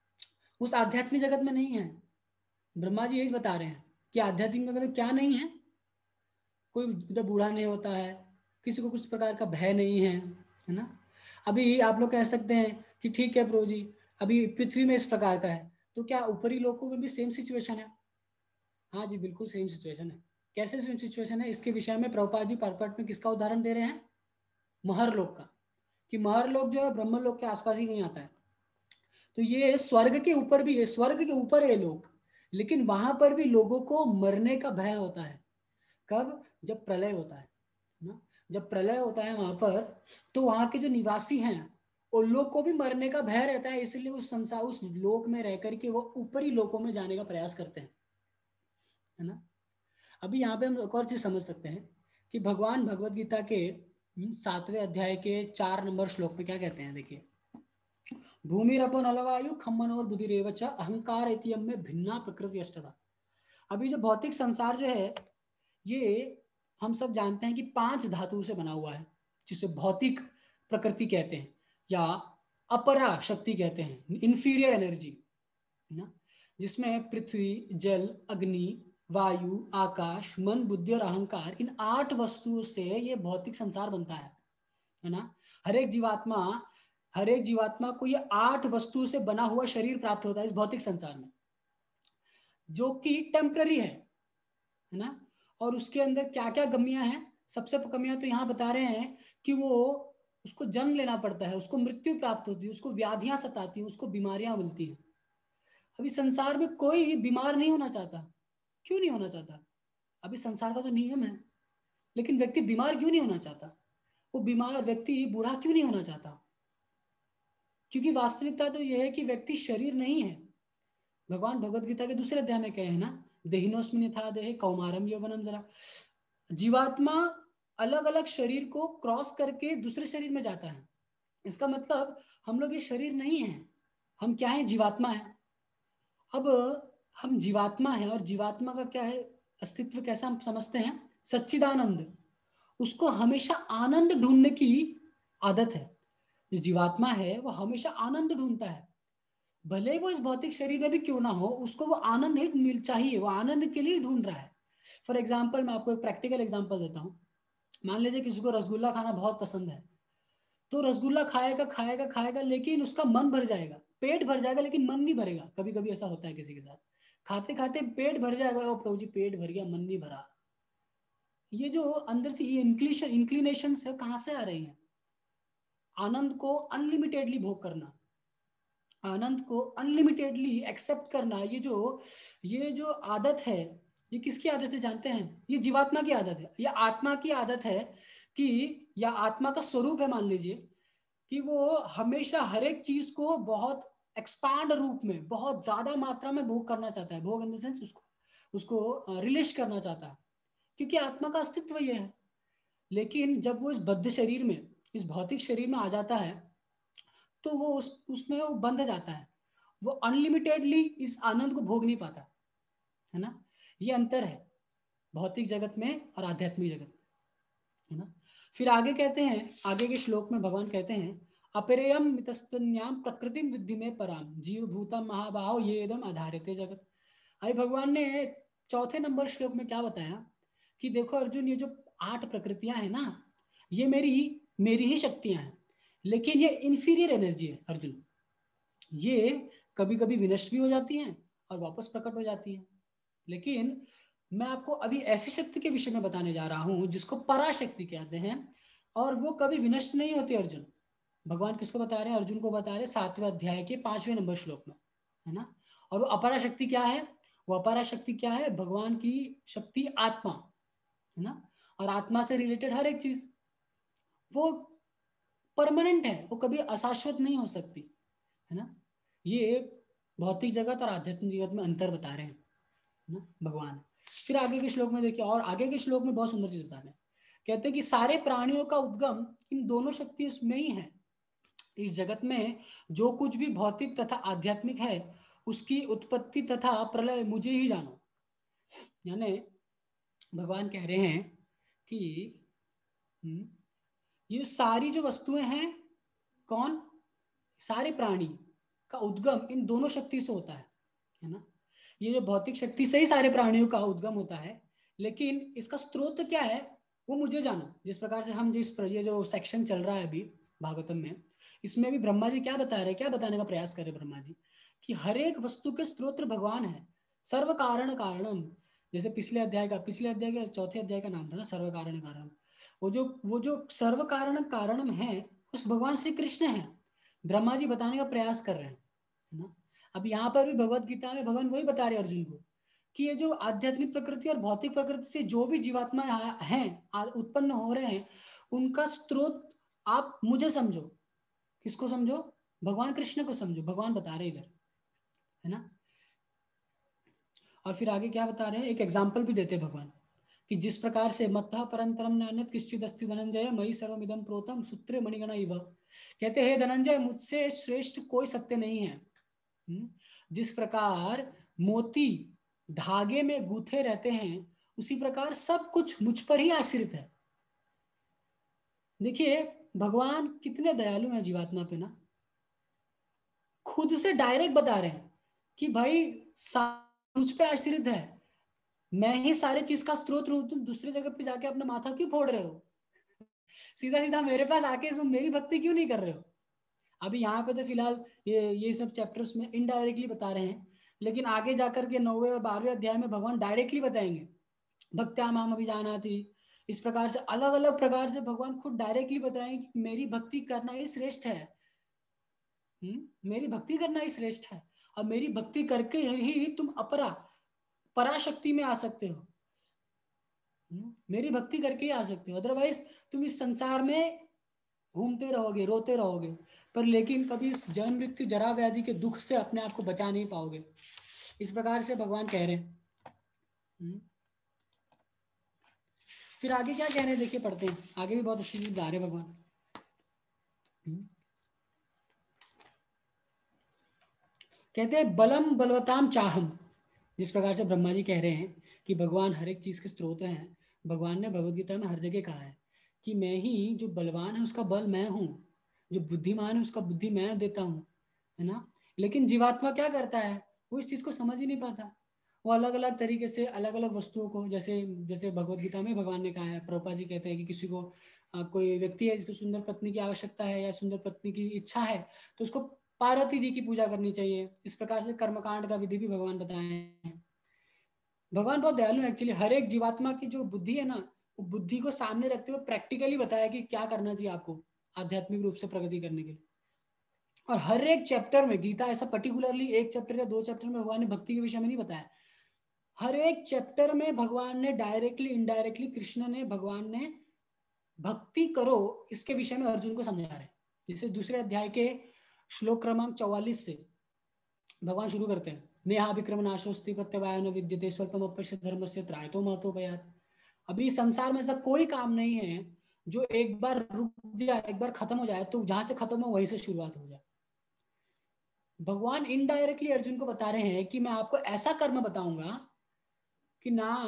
उस आध्यात्मिक जगत में नहीं है। ब्रह्मा जी यही बता रहे हैं कि आध्यात्मिक जगत में क्या नहीं है? कोई उधर बूढ़ा नहीं होता है, किसी को कुछ प्रकार का भय नहीं है ना। अभी आप लोग कह सकते हैं कि ठीक है प्रभु जी, अभी पृथ्वी में इस प्रकार का है, तो क्या ऊपरी लोकों में भी सेम सिचुएशन है? हाँ जी, बिल्कुल सेम सिचुएशन है। कैसे सेम सिचुएशन है? इसके विषय में प्रभुपाद जी परपट में किसका उदाहरण दे रहे हैं? महर लोक का, कि महर लोक जो है ब्रह्म लोक के आसपास ही नहीं आता है। तो ये स्वर्ग के ऊपर भी है, स्वर्ग के ऊपर है लोक, लेकिन वहां पर भी लोगों को मरने का भय होता है। कब? जब प्रलय होता है ना। जब प्रलय होता है वहां पर, तो वहां के जो निवासी हैं उन लोग को भी मरने का भय रहता है, इसलिए उस संसार, उस लोक में रह करके वो ऊपरी लोकों में जाने का प्रयास करते हैं, है ना। अभी यहाँ पे हम एक और चीज समझ सकते हैं कि भगवान भगवत गीता के 7वें अध्याय के 4 नंबर श्लोक में क्या कहते हैं, देखिए। भूमिरपो नलवायु खम्मनोर बुद्धिरेवच अहंकार इत्यम में भिन्ना प्रकृति अष्टधा। अभी जो भौतिक संसार जो है ये हम सब जानते हैं कि 5 धातु से बना हुआ है, जिसे भौतिक प्रकृति कहते हैं या अपरा शक्ति कहते हैं, इंफीरियर एनर्जी ना। जिसमें पृथ्वी, जल, अग्नि, वायु, आकाश, मन, बुद्धि और अहंकार, इन 8 वस्तुओं से ये भौतिक संसार बनता है ना। हर एक जीवात्मा को ये 8 वस्तुओं से बना हुआ शरीर प्राप्त होता है इस भौतिक संसार में, जो कि टेम्पररी है ना। और उसके अंदर क्या क्या कमियां हैं? सबसे कमियां तो यहाँ बता रहे हैं कि वो उसको जन्म लेना पड़ता है, उसको मृत्यु प्राप्त होती है, उसको व्याधियां सताती हैं, उसको बीमारियां मिलती हैं। अभी संसार में कोई बीमार नहीं होना चाहता। क्यों नहीं होना चाहता? अभी संसार का तो नियम है, लेकिन व्यक्ति बीमार क्यों नहीं होना चाहता? वो बीमार व्यक्ति बूढ़ा क्यों नहीं होना चाहता? क्योंकि वास्तविकता तो यह है कि व्यक्ति शरीर नहीं है। भगवान भगवत गीता के दूसरे अध्याय में कहे हैं ना, देहिनोस्मिन यथा देहे कौमारम यौवनम जरा। जीवात्मा अलग अलग शरीर को क्रॉस करके दूसरे शरीर में जाता है। इसका मतलब हम लोग ये शरीर नहीं है, हम क्या है? जीवात्मा है। अब हम जीवात्मा है, और जीवात्मा का क्या है अस्तित्व, कैसा हम समझते हैं? सच्चिदानंद। उसको हमेशा आनंद ढूंढने की आदत है। जो जीवात्मा है वो हमेशा आनंद ढूंढता है, भले वो इस भौतिक शरीर में भी क्यों ना हो, उसको वो आनंद ही मिल चाहिए, वो आनंद के लिए ढूंढ रहा है। फॉर एग्जाम्पल, मैं आपको एक प्रैक्टिकल एग्जाम्पल देता हूँ। मान लीजिए किसी को रसगुल्ला खाना बहुत पसंद है, तो रसगुल्ला खाएगा खाएगा खाएगा, लेकिन उसका मन भर जाएगा, पेट भर जाएगा, लेकिन मन नहीं भरेगा। कभी कभी ऐसा होता है किसी के साथ, खाते खाते पेट भर जाएगा, ओ प्रभु जी पेट भर गया, मन नहीं भरा। ये जो अंदर से ये इंक्लिनेशन है, कहाँ से आ रही है? आनंद को अनलिमिटेडली भोग करना, आनंद को अनलिमिटेडली एक्सेप्ट करना, ये जो आदत है, ये किसकी आदत है जानते हैं? ये जीवात्मा की आदत है, ये आत्मा की आदत है कि, या आत्मा का स्वरूप है मान लीजिए, कि वो हमेशा हर एक चीज को बहुत एक्सपांड रूप में, बहुत ज्यादा मात्रा में भोग करना चाहता है। भोग इन द सेंस उसको रिलिश करना चाहता है, क्योंकि आत्मा का अस्तित्व ये है। लेकिन जब वो इस बद्ध शरीर में, इस भौतिक शरीर में आ जाता है, तो वो उसमें वो बंध जाता है, वो अनलिमिटेडली इस आनंद को भोग नहीं पाता, है ना। ये अंतर है भौतिक जगत में और आध्यात्मिक जगत में, है ना। फिर आगे कहते हैं, आगे के श्लोक में भगवान कहते हैं, अपरेयम मितस्तन्याम प्रकृतिम विद्धि में पराम जीव भूतम महाबाहो ये एकदम आधारित जगत। अरे भगवान ने चौथे नंबर श्लोक में क्या बताया कि देखो अर्जुन, ये जो 8 प्रकृतियां हैं ना, ये मेरी ही शक्तियां हैं, लेकिन ये इंफीरियर एनर्जी है अर्जुन। ये कभी कभी विनष्ट भी हो जाती हैं और वापस प्रकट हो जाती हैं। लेकिन मैं आपको अभी ऐसी शक्ति के विषय में बताने जा रहा हूं जिसको पराशक्ति कहते हैं, और वो कभी विनष्ट नहीं होती अर्जुन। भगवान किसको बता रहे हैं? अर्जुन को बता रहे हैं 7वें अध्याय के 5वें नंबर श्लोक में, है ना। और वो अपरा शक्ति क्या है? वो अपरा शक्ति क्या है? भगवान की शक्ति आत्मा, है ना। और आत्मा से रिलेटेड हर एक चीज वो परमानेंट है, वो कभी अशाश्वत नहीं हो सकती, है ना। ये भौतिक जगत और आध्यात्मिक जगत में अंतर बता रहे हैं ना भगवान। फिर आगे के श्लोक में देखिए, और आगे के श्लोक में बहुत सुंदर चीज बता रहे हैं। कहते हैं कि सारे प्राणियों का उद्गम इन दोनों शक्तियों में ही है। इस जगत में जो कुछ भी भौतिक तथा आध्यात्मिक है उसकी उत्पत्ति तथा प्रलय मुझे ही जानो। यानी भगवान कह रहे हैं कि ये सारी जो वस्तुएं हैं, कौन? सारे प्राणी का उद्गम इन दोनों शक्ति से होता है ना। ये जो भौतिक शक्ति से ही सारे प्राणियों का उद्गम होता है, लेकिन इसका स्रोत क्या है वो मुझे जानो। जिस प्रकार से हम ये जो सेक्शन चल रहा है अभी भागवतम में, इसमें भी ब्रह्मा जी क्या बता रहे हैं, क्या बताने का प्रयास कर रहे हैं ब्रह्मा जी, कि हर एक वस्तु के स्रोत भगवान है। सर्व कारण कारणम, जैसे पिछले अध्याय का चौथे अध्याय का नाम था ना, सर्व कारण कारणम। वो जो सर्व कारण कारणम है उस भगवान श्री कृष्ण है। ब्रह्मा जी बताने का प्रयास कर रहे हैं, है ना। अब यहाँ पर भी भगवत गीता में भगवान वही बता रहे हैं अर्जुन को कि ये जो आध्यात्मिक प्रकृति और भौतिक प्रकृति से जो भी जीवात्मा हैं उत्पन्न हो रहे हैं, उनका स्रोत आप मुझे समझो। किसको समझो? भगवान कृष्ण को समझो। भगवान बता रहे इधर, है ना। और फिर आगे क्या बता रहे हैं, एक एग्जाम्पल भी देते हैं भगवान कि जिस प्रकार से मत्तः परंतरम नान्यत् किश्चित् अस्ति धनंजय मयि सर्वमिदं प्रोतम सूत्रे मणिगणा इव। कहते हैं धनंजय, मुझसे श्रेष्ठ कोई सत्य नहीं है। जिस प्रकार मोती धागे में गूंथे रहते हैं, उसी प्रकार सब कुछ मुझ पर ही आश्रित है। देखिए भगवान कितने दयालु हैं जीवात्मा पे ना। खुद से डायरेक्ट बता रहे हैं कि भाई मुझ पे आश्रित है, मैं ही सारे चीज का स्रोत हूं, तुम दूसरी जगह पे जाके अपना माथा क्यों फोड़ रहे हो? सीधा सीधा मेरे पास आके तुम मेरी भक्ति क्यों नहीं कर रहे हो? अभी यहाँ पे तो फिलहाल ये सब चैप्टर्स में इनडायरेक्टली बता रहे हैं, लेकिन आगे जाकर के 9वें और 12वें अध्याय में भगवान डायरेक्टली बताएंगे। भक्त्या माम अभिजानाति, इस प्रकार से अलग अलग प्रकार से भगवान खुद डायरेक्टली बताएंगे कि मेरी भक्ति करना ही श्रेष्ठ है। मेरी भक्ति करना ही श्रेष्ठ है, और मेरी भक्ति करके ही तुम पराशक्ति में आ सकते हो। मेरी भक्ति करके ही आ सकते हो, अदरवाइज तुम इस संसार में घूमते रहोगे, रोते रहोगे, पर लेकिन कभी इस जन्म मृत्यु जरा व्याधि के दुख से अपने आप को बचा नहीं पाओगे। इस प्रकार से भगवान कह रहे हैं। फिर आगे क्या कह रहे हैं देखिए, पढ़ते हैं। आगे भी बहुत अच्छी चीज बता रहे हैं भगवान। कहते हैं बलम बलवताम चाहम। जिस प्रकार से ब्रह्मा जी कह रहे हैं कि भगवान हर एक चीज के स्रोत हैं, भगवान ने भगवद गीता में हर जगह कहा है कि मैं ही, जो बलवान है उसका बल मैं हूँ, जो बुद्धिमान है उसका बुद्धि मैं देता हूँ, है ना। लेकिन जीवात्मा क्या करता है, वो इस चीज को समझ ही नहीं पाता। वो अलग अलग तरीके से अलग अलग वस्तुओं को, जैसे भगवद गीता में भगवान ने कहा है, प्रभुपाद जी कहते हैं कि किसी को कोई व्यक्ति है जिसको सुंदर पत्नी की आवश्यकता है या सुंदर पत्नी की इच्छा है, तो उसको पार्वती जी की पूजा करनी चाहिए। इस प्रकार से कर्मकांड का विधि भी भगवान बताए हैं। भगवान बहुत दयालु है एक्चुअली। हर एक जीवात्मा की जो बुद्धि है ना, वो बुद्धि को सामने रखते हुए प्रैक्टिकली बताया कि क्या करना चाहिए आपको आध्यात्मिक रूप से प्रगति करने के लिए। और हर एक चैप्टर में, गीता ऐसा पर्टिकुलरली एक चैप्टर या 2 चैप्टर में भगवान ने भक्ति के विषय में नहीं बताया। हर एक चैप्टर में भगवान ने डायरेक्टली इनडायरेक्टली, कृष्ण ने, भगवान ने भक्ति करो इसके विषय में अर्जुन को समझा रहे हैं। जिसे दूसरे अध्याय के श्लोक क्रमांक 44 से भगवान शुरू करते हैं। नेहा विक्रम नाशोस्ति प्रत्यवायन विद्यते स्वल्पम अपश्य धर्मस्य त्रायतो महतो भयात्। अभी संसार में ऐसा कोई काम नहीं है जो एक बार रुक जाए, एक बार खत्म हो जाए तो जहां से खत्म हो वहीं से शुरुआत हो जाए। भगवान इनडायरेक्टली अर्जुन को बता रहे हैं कि मैं आपको ऐसा कर्म बताऊंगा कि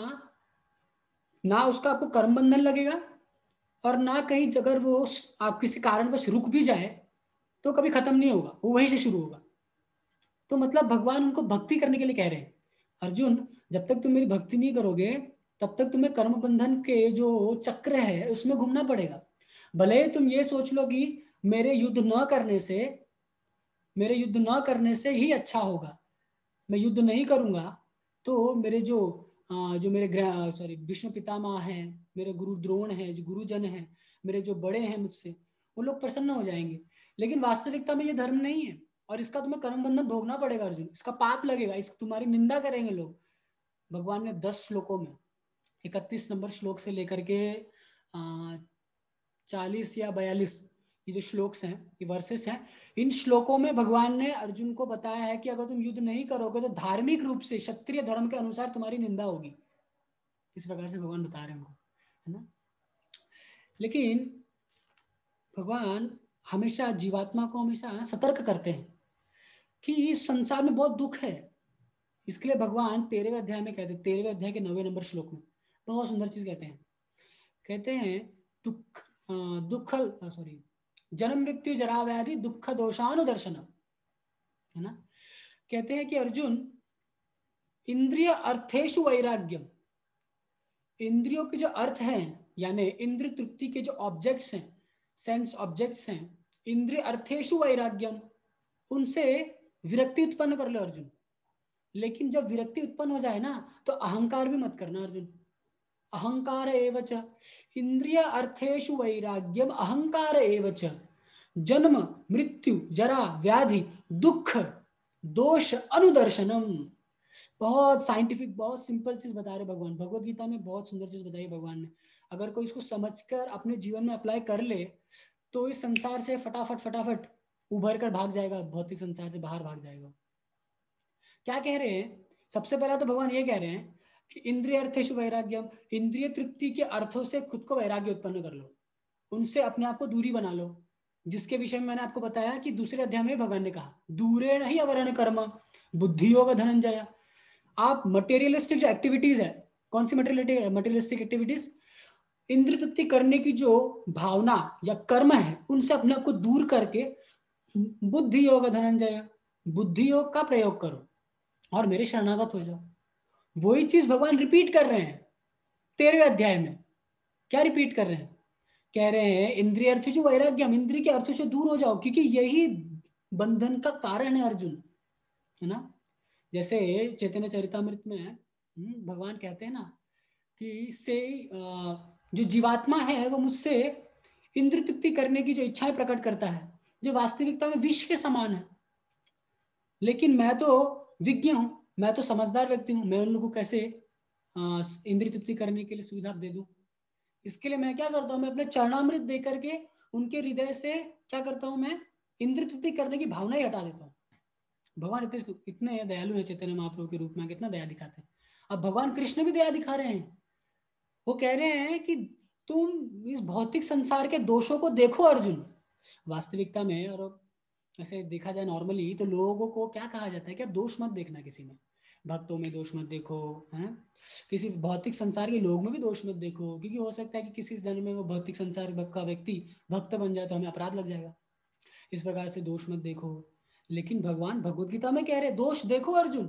ना उसका आपको कर्म बंधन लगेगा, और ना कहीं अगर वो आप किसी कारणवश रुक भी जाए तो कभी खत्म नहीं होगा, वो वहीं से शुरू होगा। तो मतलब भगवान उनको भक्ति करने के लिए कह रहे हैं, अर्जुन जब तक तुम मेरी भक्ति नहीं करोगे तब तक तुम्हें कर्म बंधन के जो चक्र है उसमें घूमना पड़ेगा। भले ही तुम ये सोच लो कि मेरे युद्ध न करने से ही अच्छा होगा, मैं युद्ध नहीं करूंगा तो मेरे जो मेरे भीष्म पितामह हैं, मेरे गुरु द्रोण हैं, जो गुरुजन हैं, मेरे जो बड़े हैं मुझसे, वो लोग प्रसन्न हो जाएंगे। लेकिन वास्तविकता में ये धर्म नहीं है और इसका तुम्हें कर्म बंधन भोगना पड़ेगा अर्जुन, इसका पाप लगेगा, इस तुम्हारी निंदा करेंगे लोग। भगवान ने 10 श्लोकों में 31 नंबर श्लोक से लेकर के 40 या 42 ये जो श्लोक्स हैं, ये वर्सेस हैं, इन श्लोकों में भगवान ने अर्जुन को बताया है कि अगर तुम युद्ध नहीं करोगे तो धार्मिक रूप से क्षत्रिय धर्म के अनुसार तुम्हारी निंदा होगी। इस प्रकार से भगवान बता रहे हैं हमको, है ना। लेकिन भगवान हमेशा जीवात्मा को हमेशा सतर्क करते हैं कि इस संसार में बहुत दुख है। इसके लिए भगवान 13वें अध्याय में कहते हैं, 13वें अध्याय के 9वें नंबर श्लोक में बहुत सुंदर चीज कहते हैं जन्म मृत्यु जरा व्याधि दुख दोषानुदर्शनम, है ना। कहते हैं कि अर्जुन इंद्रिय अर्थेषु वैराग्यम, इंद्रियों के जो अर्थ हैं यानी इंद्रिय तृप्ति के जो ऑब्जेक्ट्स हैं, सेंस ऑब्जेक्ट्स हैं, इंद्रिय अर्थेषु वैराग्यम, उनसे विरक्ति उत्पन्न कर लो अर्जुन। लेकिन जब विरक्ति उत्पन्न हो जाए ना तो अहंकार भी मत करना अर्जुन। अहंकार एवच इंद्रिय अर्थेषु वैराग्यम अहंकार एवच जन्म मृत्यु जरा व्याधि दुख दोष अनुदर्शनम। बहुत साइंटिफिक, बहुत सिंपल चीज बता रहे भगवान। भगवत गीता में बहुत सुंदर चीज बताई भगवान ने। अगर कोई इसको समझकर अपने जीवन में अप्लाई कर ले तो इस संसार से फटाफट उभर कर भाग जाएगा, भौतिक संसार से बाहर भाग जाएगा। क्या कह रहे हैं? सबसे पहला तो भगवान ये कह रहे हैं कि इंद्रिय अर्थेषु वैराग्यम, इंद्रिय तृप्ति के अर्थों से खुद को वैराग्य उत्पन्न कर लो, उनसे अपने आप को दूरी बना लो। जिसके विषय में मैंने आपको बताया कि दूसरे अध्याय में भगवान ने कहा दूरे नहीं अवरण कर्म बुद्धि योग धनंजय। आप मटेरियलिस्टिक जो एक्टिविटीज है, कौन सी मटेरियलिस्टिक एक्टिविटीज? इंद्रिय तृप्ति करने की जो भावना या कर्म है उनसे अपने आप को दूर करके बुद्धि योग धनंजय, बुद्धि योग का प्रयोग करो और मेरे शरणागत हो जाओ। वही चीज भगवान रिपीट कर रहे हैं 13वें अध्याय में। क्या रिपीट कर रहे हैं? कह रहे हैं इंद्रिय अर्थेषु वैराग्यम, इंद्रिय के अर्थों से दूर हो जाओ, क्योंकि यही बंधन का कारण है अर्जुन, है ना। जैसे चैतन्य चरितामृत में भगवान कहते हैं ना कि से जो जीवात्मा है वो मुझसे इंद्रिय तृप्ति करने की जो इच्छाएं प्रकट करता है, जो वास्तविकता में विष के समान है। लेकिन मैं तो विज्ञ हूं, मैं तो समझदार व्यक्ति हूं, मैं उन लोगों को कैसे इंद्रिय तृप्ति करने के लिए सुविधा दे दूं। इसके लिए मैं क्या करता हूं, मैं अपने चरणामृत दे करके उनके हृदय से क्या करता हूं, मैं इंद्रिय तृप्ति करने की भावना ही हटा देता हूं। भगवान इतने दयालु है चैतन्य महाप्रभु के रूप में, कितना दया दिखाते हैं। अब भगवान कृष्ण भी दया दिखा रहे हैं। वो कह रहे हैं कि तुम इस भौतिक संसार के दोषों को देखो अर्जुन। वास्तविकता में और ऐसे देखा जाए नॉर्मली तो लोगों को क्या कहा जाता है, क्या दोष मत देखना किसी में, भक्तों में दोष मत देखो, है किसी भौतिक संसार के लोग में भी दोष मत देखो, क्योंकि हो सकता है कि किसी जन्म में वो भौतिक संसार का व्यक्ति भक्त बन जाए तो हमें अपराध लग जाएगा। इस प्रकार से दोष मत देखो। लेकिन भगवान भगवत गीता में कह रहे दोष देखो अर्जुन।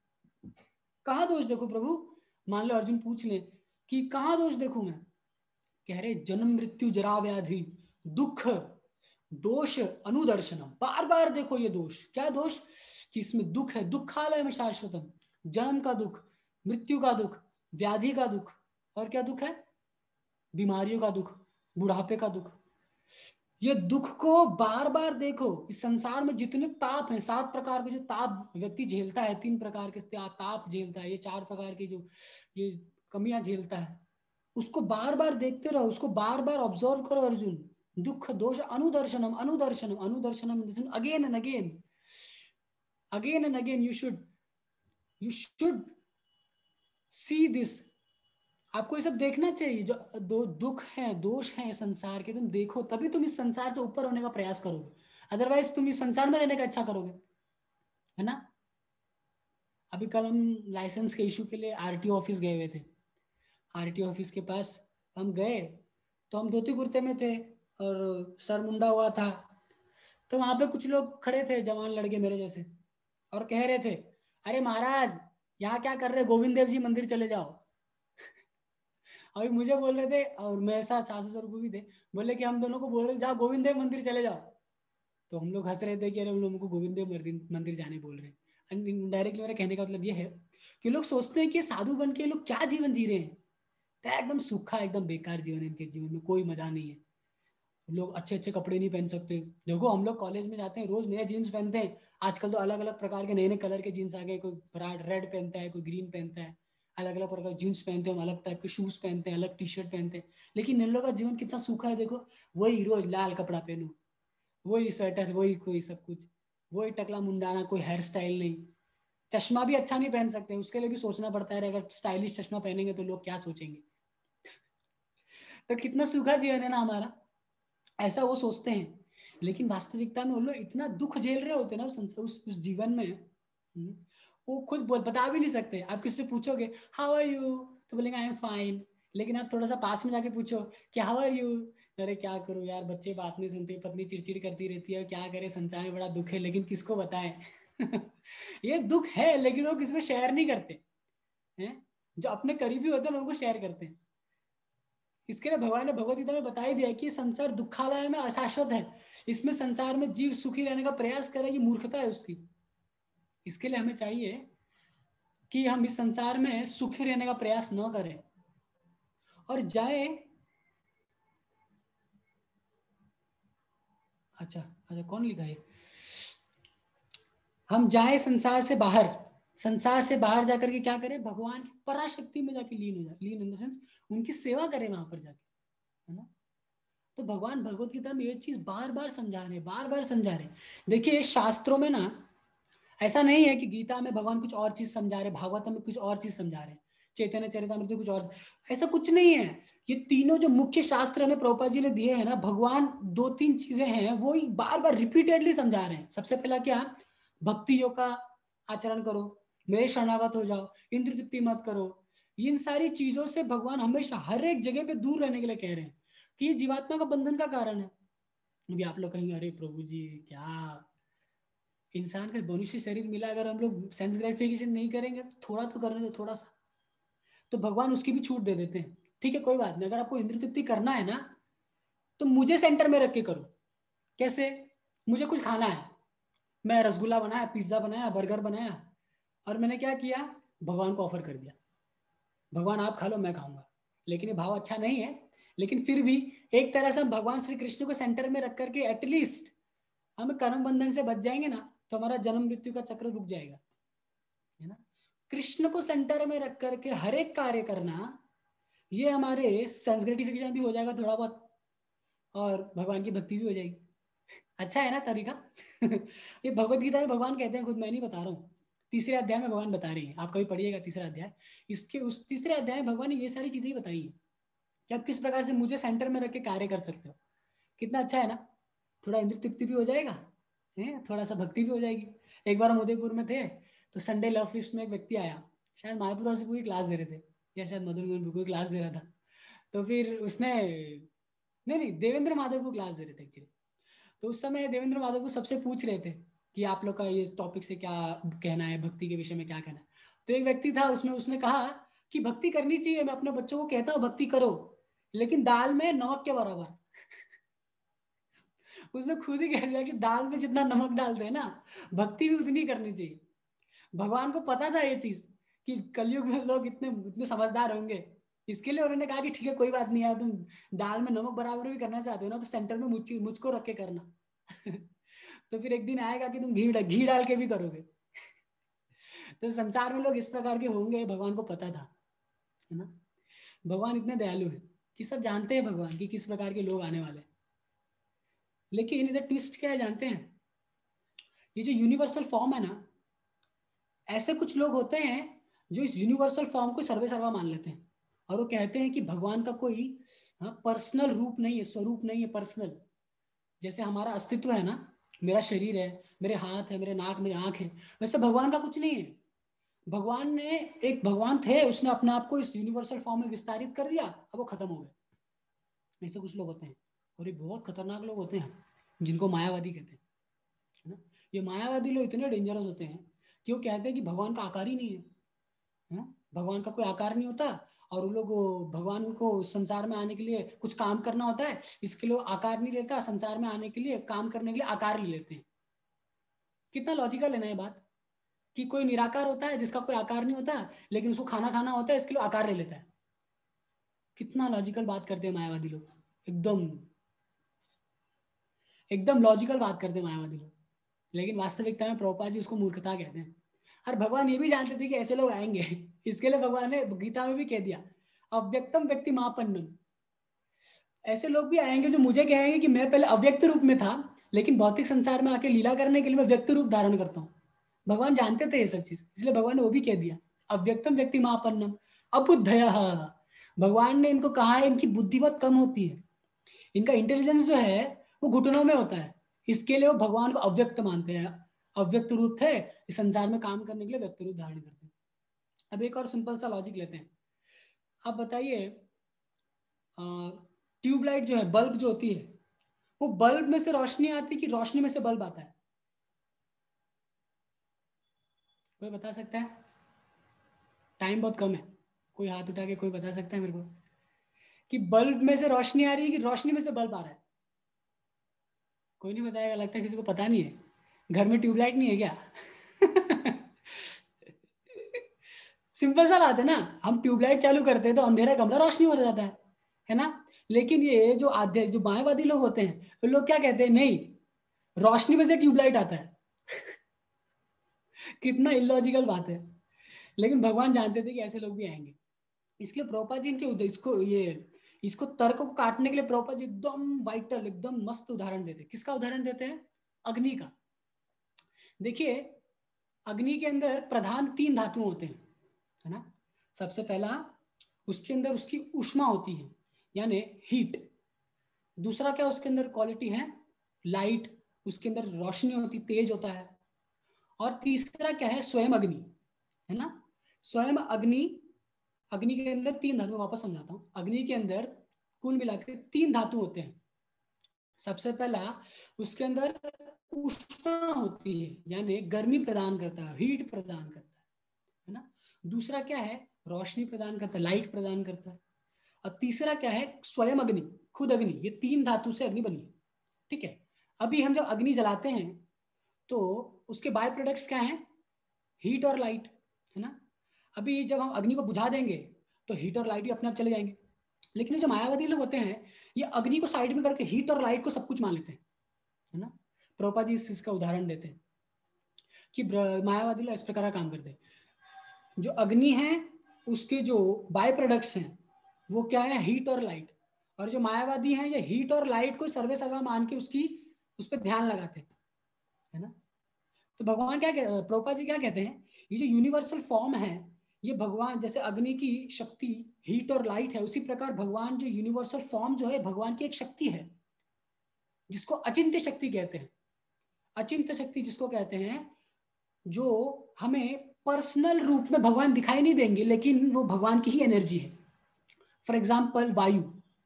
कहाँ दोष देखो प्रभु? मान लो अर्जुन पूछ ले कि कहाँ दोष देखूं मैं, कह रहे जन्म मृत्यु जरा व्याधि दुख दोष अनुदर्शनम। बार बार देखो ये दोष। क्या दोष? कि इसमें दुख है, दुखालय में शाश्वतम, जन्म का दुख, मृत्यु का दुख, व्याधि का दुख, और क्या दुख है? बीमारियों का दुख, बुढ़ापे का दुख। ये दुख को बार बार देखो। इस संसार में जितने ताप हैं, 7 प्रकार के जो ताप व्यक्ति झेलता है, 3 प्रकार के ताप झेलता है, ये 4 प्रकार की जो ये कमियां झेलता है, उसको बार बार देखते रहो, उसको बार बार ऑब्जर्व करो अर्जुन। दुख दोष अनुदर्शनम अनुदर्शनम अनुदर्शनम, again and again, again and again you should see this. आपको ये सब देखना चाहिए। जो दुख है, दोष है संसार के, तुम देखो, तभी तुम इस संसार से ऊपर होने का प्रयास करोगे। अदरवाइज तुम इस संसार में रहने का अच्छा करोगे, है ना। अभी कल हम लाइसेंस के इशू के लिए आरटीओ ऑफिस गए हुए थे। आरटीओ ऑफिस के पास हम गए तो हम धोती कुर्ते में थे और सर मुंडा हुआ था। तो वहां पे कुछ लोग खड़े थे, जवान लड़के मेरे जैसे, और कह रहे थे, अरे महाराज यहाँ क्या कर रहे, गोविंद देव जी मंदिर चले जाओ। अभी मुझे बोल रहे थे, और मेरे साथ सास ससुर को भी थे, बोले कि हम दोनों को बोल रहे थे, जाओ गोविंद देव मंदिर चले जाओ। तो हम लोग हंस रहे थे कि अरे उन लोगों को गोविंद देव मंदिर जाने बोल रहे हैं। इनडायरेक्टली मेरा कहने का मतलब ये है कि लोग सोचते हैं कि साधु बन के लोग क्या जीवन जी रहे हैं, तो एकदम सूखा, एकदम बेकार जीवन है, इनके जीवन में कोई मजा नहीं है। लोग अच्छे अच्छे कपड़े नहीं पहन सकते। देखो हम लोग कॉलेज में जाते हैं, रोज नए जीन्स पहनते हैं। आजकल तो अलग अलग प्रकार के नए नए कलर के जीन्स आ गए, कोई रेड पहनता है, कोई ग्रीन पहनता है, अलग अलग प्रकार के जीन्स पहनते हैं, हम अलग टाइप के शूज पहनते हैं, अलग टी शर्ट पहनते हैं। लेकिन इन लोगों का जीवन कितना सूखा है, देखो वही रोज लाल कपड़ा पहनो, वही स्वेटर, वही कोई सब कुछ, वही टकला मुंडाना, कोई हेयर स्टाइल नहीं। चश्मा भी अच्छा नहीं पहन सकते, उसके लिए भी सोचना पड़ता है, अगर स्टाइलिश चश्मा पहनेंगे तो लोग क्या सोचेंगे। तो कितना सूखा जीवन है ना हमारा, ऐसा वो सोचते हैं। लेकिन वास्तविकता में वो लोग इतना दुख झेल रहे होते हैं ना उस जीवन में, वो खुद बता भी नहीं सकते। आप किसी से पूछोगे हाउ आर यू, तो बोलेंगे आई एम फाइन। लेकिन आप थोड़ा सा पास में जाके पूछो कि हाउ आर यू, अरे क्या करूं यार, बच्चे बात नहीं सुनते, पत्नी चिड़चिड़ करती रहती है, क्या करे, संसार में बड़ा दुख है, लेकिन किसको बताएं। ये दुख है, लेकिन वो किसी को शेयर नहीं करते हैं। जो अपने करीबी होते हैं लोगों को शेयर करते हैं। इसके लिए भगवान ने भगवद गीता में बता ही दिया कि संसार दुखालय में अशाश्वत है, इसमें संसार में जीव सुखी रहने का प्रयास करे, ये मूर्खता है उसकी। इसके लिए हमें चाहिए कि हम इस संसार में सुखी रहने का प्रयास न करें और जाए। अच्छा अच्छा, कौन लिखा है, हम जाए संसार से बाहर, संसार से बाहर जाकर के क्या करें, भगवान की पराशक्ति में जाके लीन हो जाए, लीन इन द सेंस उनकी सेवा करें वहां पर जाके, है ना। तो भगवान भगवत गीता में ये चीज बार बार समझा रहे हैं, बार बार समझा रहे हैं। देखिए शास्त्रों में ना ऐसा नहीं है कि गीता में भगवान कुछ और चीज समझा रहे, भागवत में कुछ और चीज समझा रहे हैं, चैतन्य चरितामृत में कुछ और, ऐसा कुछ नहीं है। ये तीनों जो मुख्य शास्त्र हमें प्रभुपाद जी ने दिए हैं ना, भगवान दो तीन चीजें हैं वो ही बार बार रिपीटेडली समझा रहे हैं। सबसे पहला क्या, भक्ति योग का आचरण करो, मेरे शरणागत हो जाओ, इंद्र तृप्ति मत करो। इन सारी चीजों से भगवान हमेशा हर एक जगह पे दूर रहने के लिए कह रहे हैं कि ये जीवात्मा का बंधन का कारण है। अभी आप लोग कहेंगे अरे प्रभु जी क्या, इंसान का मनुष्य शरीर मिला, अगर हम लोग सेंस ग्रेटिफिकेशन नहीं करेंगे तो थोड़ा तो करने दो, थोड़ा सा। तो भगवान उसकी भी छूट दे देते हैं, ठीक है कोई बात नहीं, अगर आपको इंद्र तृप्ति करना है ना तो मुझे सेंटर में रख के करो। कैसे, मुझे कुछ खाना है, मैं रसगुल्ला बनाया, पिज्जा बनाया, बर्गर बनाया, और मैंने क्या किया, भगवान को ऑफर कर दिया, भगवान आप खा लो मैं खाऊंगा। लेकिन ये भाव अच्छा नहीं है, लेकिन फिर भी एक तरह से हम भगवान श्री कृष्ण को सेंटर में रख करके एटलीस्ट हम कर्म बंधन से बच जाएंगे ना, तो हमारा जन्म मृत्यु का चक्र रुक जाएगा, है ना। कृष्ण को सेंटर में रख करके हर एक कार्य करना, ये हमारे सेंस ग्रेटिफिकेशन भी हो जाएगा थोड़ा बहुत, और भगवान की भक्ति भी हो जाएगी। अच्छा है ना तरीका। ये भगवत गीता में भगवान कहते हैं, खुद मैं नहीं बता रहा हूँ, तीसरे अध्याय में भगवान बता रही है, आप कभी पढ़िएगा तीसरा अध्याय, इसके उस तीसरे अध्याय में भगवान ने ये सारी चीजें ही बताई है कि आप किस प्रकार से मुझे सेंटर में रख के कार्य कर सकते हो। कितना अच्छा है ना, थोड़ा इंद्र तृप्ति भी हो जाएगा, है थोड़ा सा भक्ति भी हो जाएगी। एक बार हम उदयपुर में थे, तो संडे लव फीस्ट में एक व्यक्ति आया, शायद मायापुर से कोई क्लास दे रहे थे, या शायद मधुर कोई क्लास दे रहा था। तो फिर उसने, नहीं देवेंद्र माधव को क्लास दे रहे थे एक्चुअली। तो उस समय देवेंद्र माधव को सबसे पूछ रहे थे कि आप लोग का ये टॉपिक से क्या कहना है, भक्ति के विषय में क्या कहना है। तो एक व्यक्ति था उसमें, उसने कहा कि भक्ति करनी चाहिए, मैं अपने बच्चों को कहता हूँ भक्ति करो, लेकिन दाल में नमक के बराबर। उसने खुद ही कह दिया कि दाल में जितना नमक डालते हैं ना, भक्ति भी उतनी करनी चाहिए। भगवान को पता था ये चीज कि कलयुग में लोग इतने इतने समझदार होंगे, इसके लिए उन्होंने कहा कि ठीक है कोई बात नहीं यार, तुम दाल में नमक बराबर भी करना चाहते हो ना, तो सेंटर में मुझको रख के करना। तो फिर एक दिन आएगा कि तुम घी डाल के भी करोगे। तो संसार में लोग इस प्रकार के होंगे, भगवान को पता था, है ना। भगवान इतने दयालु है कि सब जानते हैं भगवान की किस प्रकार के लोग आने वाले। लेकिन इधर ट्विस्ट क्या है जानते हैं, ये जो यूनिवर्सल फॉर्म है ना, ऐसे कुछ लोग होते हैं जो इस यूनिवर्सल फॉर्म को सर्वे सर्वा मान लेते हैं, और वो कहते हैं कि भगवान का कोई पर्सनल रूप नहीं है, स्वरूप नहीं है पर्सनल। जैसे हमारा अस्तित्व है ना, मेरा शरीर है, मेरे हाथ है, मेरे नाक, मेरी आंख है, वैसे भगवान का कुछ नहीं है। भगवान ने, एक भगवान थे, उसने अपने आप को इस यूनिवर्सल फॉर्म में विस्तारित कर दिया, अब वो खत्म हो गए। ऐसे कुछ लोग होते हैं, और ये बहुत खतरनाक लोग होते हैं जिनको मायावादी कहते हैं। ये मायावादी लोग इतने डेंजरस होते हैं कि वो कहते हैं कि भगवान का आकार ही नहीं है, भगवान का कोई आकार नहीं होता, और वो लोग भगवान को संसार में आने के लिए कुछ काम करना होता है, इसके लिए आकार नहीं लेता, संसार में आने के लिए काम करने के लिए आकार ले लेते हैं। कितना लॉजिकल है ना ये बात, कि कोई निराकार होता है जिसका कोई आकार नहीं होता, लेकिन उसको खाना खाना होता है, इसके लिए आकार ले लेता है। कितना लॉजिकल बात करते हैं मायावादी लोग, एकदम एकदम लॉजिकल बात करते हैं मायावादी लोग, लेकिन वास्तविकता में प्रभुपाद जी उसको मूर्खता कहते हैं। और भगवान ये भी जानते थे कि ऐसे लोग आएंगे, इसके लिए भगवान ने गीता में भी कह दिया, अव्यक्तम व्यक्ति महापन्नम। ऐसे लोग भी आएंगे जो मुझे कहेंगे कि मैं पहले अव्यक्त रूप में था, लेकिन भौतिक संसार में आके लीला करने के लिए मैं व्यक्त रूप धारण करता हूँ। भगवान जानते थे ये सब चीज, इसलिए भगवान ने वो भी कह दिया, अव्यक्तम व्यक्ति महापन्नम अबुद्धयः। भगवान ने इनको कहा है इनकी बुद्धि बहुत कम होती है, इनका इंटेलिजेंस जो है वो घुटनों में होता है, इसके लिए वो भगवान को अव्यक्त मानते हैं। अव्यक्त रूप थे, इस संसार में काम करने के लिए व्यक्त रूप धारण करते हैं। अब एक और सिंपल सा लॉजिक लेते हैं। अब बताइए, ट्यूबलाइट जो है, बल्ब जो होती है, वो बल्ब में से रोशनी आती है कि रोशनी में से बल्ब आता है? कोई बता सकता है? टाइम बहुत कम है, कोई हाथ उठा के कोई बता सकता है मेरे को कि बल्ब में से रोशनी आ रही है कि रोशनी में से बल्ब आ रहा है? कोई नहीं बताएगा, लगता है किसी को पता नहीं है। घर में ट्यूबलाइट नहीं है क्या? सिंपल सा बात है ना, हम ट्यूबलाइट चालू करते हैं तो अंधेरा कमरा रोशनी हो जाता है ना। लेकिन ये जो आधे जो मायावादी लोग होते हैं, वो लोग क्या कहते हैं, नहीं रोशनी में से ट्यूबलाइट आता है। कितना इलॉजिकल बात है, लेकिन भगवान जानते थे कि ऐसे लोग भी आएंगे, इसलिए प्रभुपाद जी इनके इसको तर्क को काटने के लिए प्रभुपाद जी एकदम वाइटल, एकदम मस्त उदाहरण देते। किसका उदाहरण देते हैं? अग्नि का। देखिए, अग्नि के अंदर प्रधान 3 धातु होते हैं, है ना। सबसे पहला, उसके अंदर उसकी ऊष्मा होती है, यानी हीट। दूसरा क्या उसके अंदर क्वालिटी है? लाइट, उसके अंदर रोशनी होती, तेज होता है। और तीसरा क्या है? स्वयं अग्नि, है ना। स्वयं अग्नि, अग्नि के अंदर 3 धातु, वापस समझाता हूं। अग्नि के अंदर कुल मिलाकर 3 धातु होते हैं। सबसे पहला, उसके अंदर ऊष्मा होती है, यानी गर्मी प्रदान करता है, हीट प्रदान करता है ना। दूसरा क्या है? रोशनी प्रदान करता है, लाइट प्रदान करता है। और तीसरा क्या है? स्वयं अग्नि, खुद अग्नि। ये 3 धातु से अग्नि बनी है, ठीक है। अभी हम जब अग्नि जलाते हैं तो उसके बाय प्रोडक्ट्स क्या हैं? हीट और लाइट, है ना। अभी जब हम अग्नि को बुझा देंगे तो हीट और लाइट भी अपने आप चले जाएंगे। लेकिन जो मायावादी लोग होते हैं, ये अग्नि को साइड में करके हीट और लाइट को सब कुछ मान लेते हैं, है ना। प्रभुपाद जी इस चीज का उदाहरण देते हैं कि मायावादी लोग इस प्रकार का काम करते हैं। जो अग्नि है उसके जो बाय प्रोडक्ट्स हैं वो क्या है? हीट और लाइट। और जो मायावादी हैं, ये हीट और लाइट को सर्वे सर्वा मान के उस पर ध्यान लगाते हैं, है ना। तो भगवान प्रभुपाद जी क्या कहते हैं? ये जो यूनिवर्सल फॉर्म है, ये भगवान, जैसे अग्नि की शक्ति हीट और लाइट है, उसी प्रकार भगवान जो यूनिवर्सल फॉर्म जो है, भगवान की एक शक्ति है जिसको अचिंत्य शक्ति कहते हैं। अचिंत्य शक्ति जिसको कहते हैं, जो हमें पर्सनल रूप में भगवान दिखाई नहीं देंगे, लेकिन वो भगवान की ही एनर्जी है। फॉर एग्जाम्पल वायु,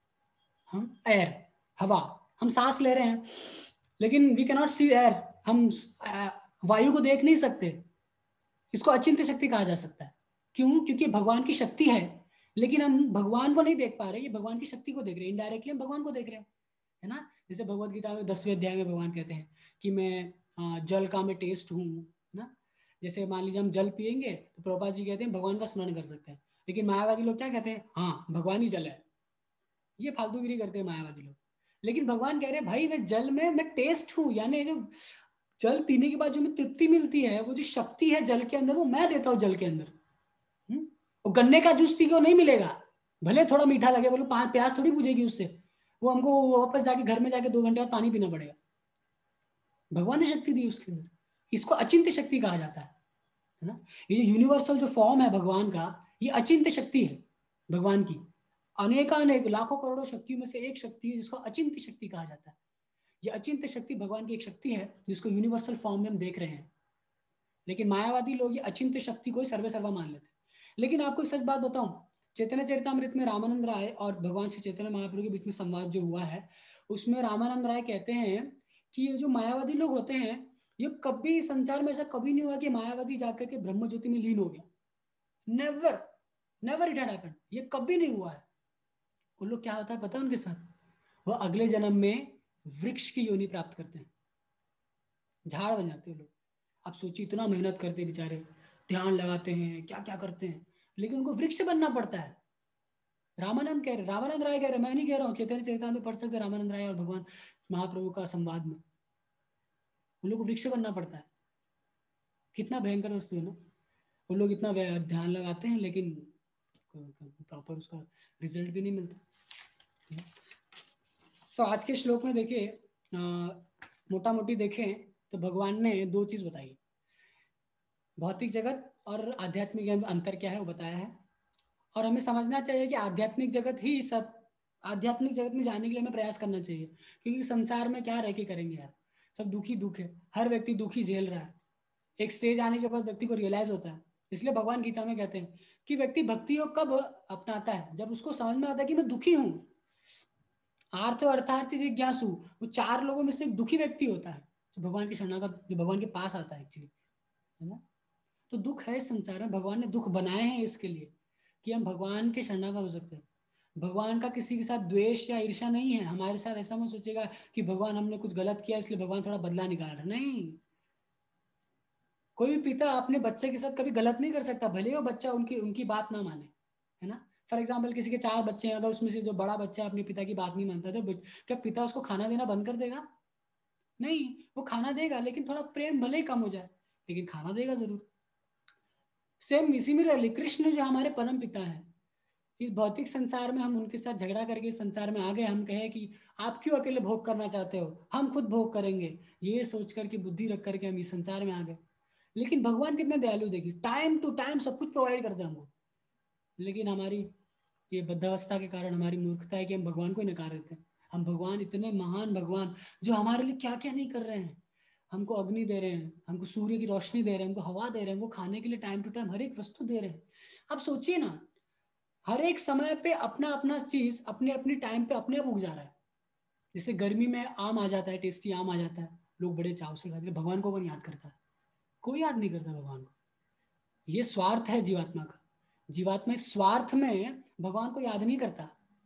हम एयर, हवा, हम सांस ले रहे हैं, लेकिन we can not see air, हम वायु को देख नहीं सकते। इसको अचिंत्य शक्ति कहा जा सकता है। क्यों? क्योंकि भगवान की शक्ति है, लेकिन हम भगवान को नहीं देख पा रहे, ये भगवान की शक्ति को देख रहे हैं, इनडायरेक्टली हम भगवान को देख रहे हैं, है ना। जैसे भगवद गीता में 10वें अध्याय में भगवान कहते हैं कि मैं जल का मैं टेस्ट हूँ ना। जैसे मान लीजिए हम जल पियेंगे तो प्रभुपाद जी कहते हैं भगवान का स्मरण कर सकते हैं, लेकिन मायावादी लोग क्या कहते हैं? हाँ, भगवान ही जल है। ये फालतूगिरी करते हैं मायावादी लोग। लेकिन भगवान कह रहे हैं भाई मैं जल में मैं टेस्ट हूँ, यानी जो जल पीने के बाद जो हमें तृप्ति मिलती है, वो जो शक्ति है जल के अंदर, वो मैं देता हूँ जल के अंदर। और गन्ने का जूस पी के नहीं मिलेगा, भले थोड़ा मीठा लगे, बोलो प्यास थोड़ी बुझेगी उससे, वो हमको वापस जाके घर में जाके 2 घंटे बाद पानी पीना पड़ेगा। भगवान ने शक्ति दी उसके अंदर, इसको अचिंत्य शक्ति कहा जाता है ना। ये यूनिवर्सल जो फॉर्म है भगवान का, ये अचिंत्य शक्ति है भगवान की। अनेकानेक लाखों करोड़ों शक्तियों में से एक शक्ति है जिसको अचिंत्य शक्ति कहा जाता है। ये अचिंत्य शक्ति भगवान की एक शक्ति है जिसको यूनिवर्सल फॉर्म में हम देख रहे हैं। लेकिन मायावादी लोग ये अचिंत्य शक्ति को ही सर्वे सर्वा मान लेते हैं। लेकिन आपको सच बात बताऊं, चैतन्य चरितामृत में रामानंद राय और भगवान श्री चैतन्य महाप्रभु के बीच में संवाद जो हुआ है, उसमें रामानंद राय कहते हैं कि ये जो मायावादी लोग होते हैं, ये कभी संसार में ऐसा कभी नहीं हुआ कि मायावती जाकर के ब्रह्म ज्योति में लीन हो गया। Never, never it had happened. ये कभी नहीं हुआ है। उन लोग क्या होता है पता है उनके साथ? वो अगले जन्म में वृक्ष की योनि प्राप्त करते हैं, झाड़ बन जाते हैं लोग। आप सोचिए, इतना मेहनत करते हैं बेचारे, ध्यान लगाते हैं, क्या क्या करते हैं, लेकिन उनको वृक्ष बनना पड़ता है। रामानंद कह रहे, रामानंद राय कह रहे, मैं नहीं कह रहा हूँ, चैतन्य चरितामृत में पढ़ सकते रामानंद राय और भगवान महाप्रभु का संवाद में। उन लोग को वृक्ष बनना पड़ता है। कितना भयंकर वस्तु है ना। उन लोग इतना ध्यान लगाते हैं लेकिन प्रॉपर उसका रिजल्ट भी नहीं मिलता। तो आज के श्लोक में देखिए, मोटा मोटी देखें तो भगवान ने दो चीज बताई, भौतिक जगत और आध्यात्मिक जगत में अंतर क्या है वो बताया है। और हमें समझना चाहिए कि आध्यात्मिक जगत ही सब, आध्यात्मिक जगत में जाने के लिए हमें प्रयास करना चाहिए, क्योंकि संसार में क्या रह के करेंगे यार, सब दुखी दुख है, हर व्यक्ति दुखी झेल रहा है। एक स्टेज आने के बाद व्यक्ति को रियलाइज होता है। इसलिए भगवान गीता में कहते हैं कि व्यक्ति भक्ति योग कब अपनाता है? जब उसको समझ में आता है कि मैं दुखी हूं। आर्थ और अर्थार्थी जिज्ञासु, वो चार लोगों में से एक दुखी व्यक्ति होता है जो भगवान की शरणागत, जो भगवान के पास आता है एक्चुअली, है ना। तो दुख है संसार में, भगवान ने दुख बनाए हैं इसके लिए कि हम भगवान के शरणागत हो सकते हैं। भगवान का किसी के साथ द्वेष या ईर्ष्या नहीं है हमारे साथ। ऐसा मत सोचेगा कि भगवान हमने कुछ गलत किया इसलिए भगवान थोड़ा बदला निकाल रहा है, नहीं। कोई भी पिता अपने बच्चे के साथ कभी गलत नहीं कर सकता, भले वो बच्चा उनकी उनकी बात ना माने, है ना। फॉर एग्जाम्पल, किसी के 4 बच्चे हैं, अगर उसमें से जो बड़ा बच्चा अपने पिता की बात नहीं मानता तो क्या पिता उसको खाना देना बंद कर देगा? नहीं, वो खाना देगा लेकिन थोड़ा प्रेम भले ही कम हो जाए, लेकिन खाना देगा जरूर। सेम सिमिलरली कृष्ण जो हमारे परम पिता है, इस भौतिक संसार में हम उनके साथ झगड़ा करके इस संसार में आ गए, हम कहे कि आप क्यों अकेले भोग करना चाहते हो, हम खुद भोग करेंगे, ये सोच करके बुद्धि रख करके हम इस संसार में आ गए। लेकिन भगवान कितने दयालु, देखिए टाइम टू टाइम सब कुछ प्रोवाइड करते हैं हमको। लेकिन हमारी ये बद्धावस्था के कारण, हमारी मूर्खता है कि हम भगवान को ही नकार देते हैं। हम भगवान, इतने महान भगवान जो हमारे लिए क्या क्या नहीं कर रहे हैं, हमको अग्नि दे रहे हैं, हमको सूर्य की रोशनी दे रहे हैं, हमको हवा दे रहे हैं, हमको खाने के लिए टाइम टू टाइम हर एक वस्तु दे रहे हैं। आप सोचिए ना, हर एक समय पे अपना अपना चीज अपने अपनी टाइम पे अपने आप उग जा रहा है। जैसे गर्मी में आम आ जाता है, टेस्टी आम आ जाता है, लोग बड़े चाव से खाते हैं। भगवान को कौन याद करता है? कोई याद नहीं करता भगवान को। ये स्वार्थ है जीवात्मा का। जीवात्मा इस स्वार्थ में भगवान को याद नहीं करता।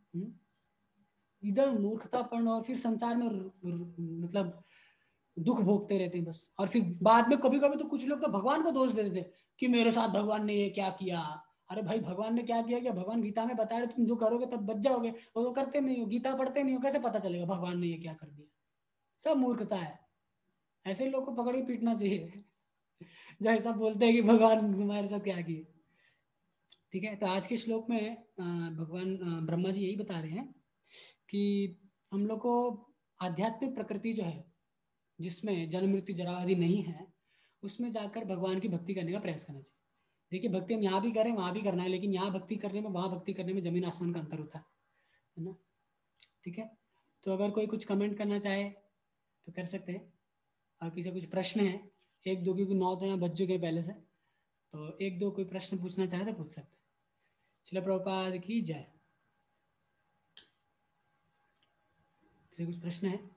इधर मूर्खतापन, और फिर संसार में मतलब दुख भोगते रहते हैं बस। और फिर बाद में कभी कभी तो कुछ लोग तो भगवान को दोष दे देते हैं कि मेरे साथ भगवान ने ये क्या किया। अरे भाई, भगवान ने क्या किया? क्या भगवान गीता में बता रहे तुम जो करोगे तब बच जाओगे, वो तो करते नहीं हो, गीता पढ़ते नहीं हो, कैसे पता चलेगा भगवान ने ये क्या कर दिया? सब मूर्खता है। ऐसे लोग को पकड़ के पीटना चाहिए जो ऐसा बोलते हैं कि भगवान हमारे साथ क्या किए। ठीक है, तो आज के श्लोक में भगवान ब्रह्मा जी यही बता रहे हैं कि हम लोग को आध्यात्मिक प्रकृति जो है, जिसमें जन्म मृत्यु जरा आदि नहीं है, उसमें जाकर भगवान की भक्ति करने का प्रयास करना चाहिए। देखिए, भक्ति हम यहाँ भी करें, वहाँ भी करना है, लेकिन यहाँ भक्ति करने में, वहाँ भक्ति करने में जमीन आसमान का अंतर होता है ना। ठीक है, तो अगर कोई कुछ कमेंट करना चाहे तो कर सकते हैं, और किसी कुछ प्रश्न है, एक दो, क्योंकि 9 तो यहाँ बज चुके पहले से, तो एक दो कोई प्रश्न पूछना चाहे तो पूछ सकते हैं। श्रील प्रभुपाद की जय। किसी कुछ प्रश्न है?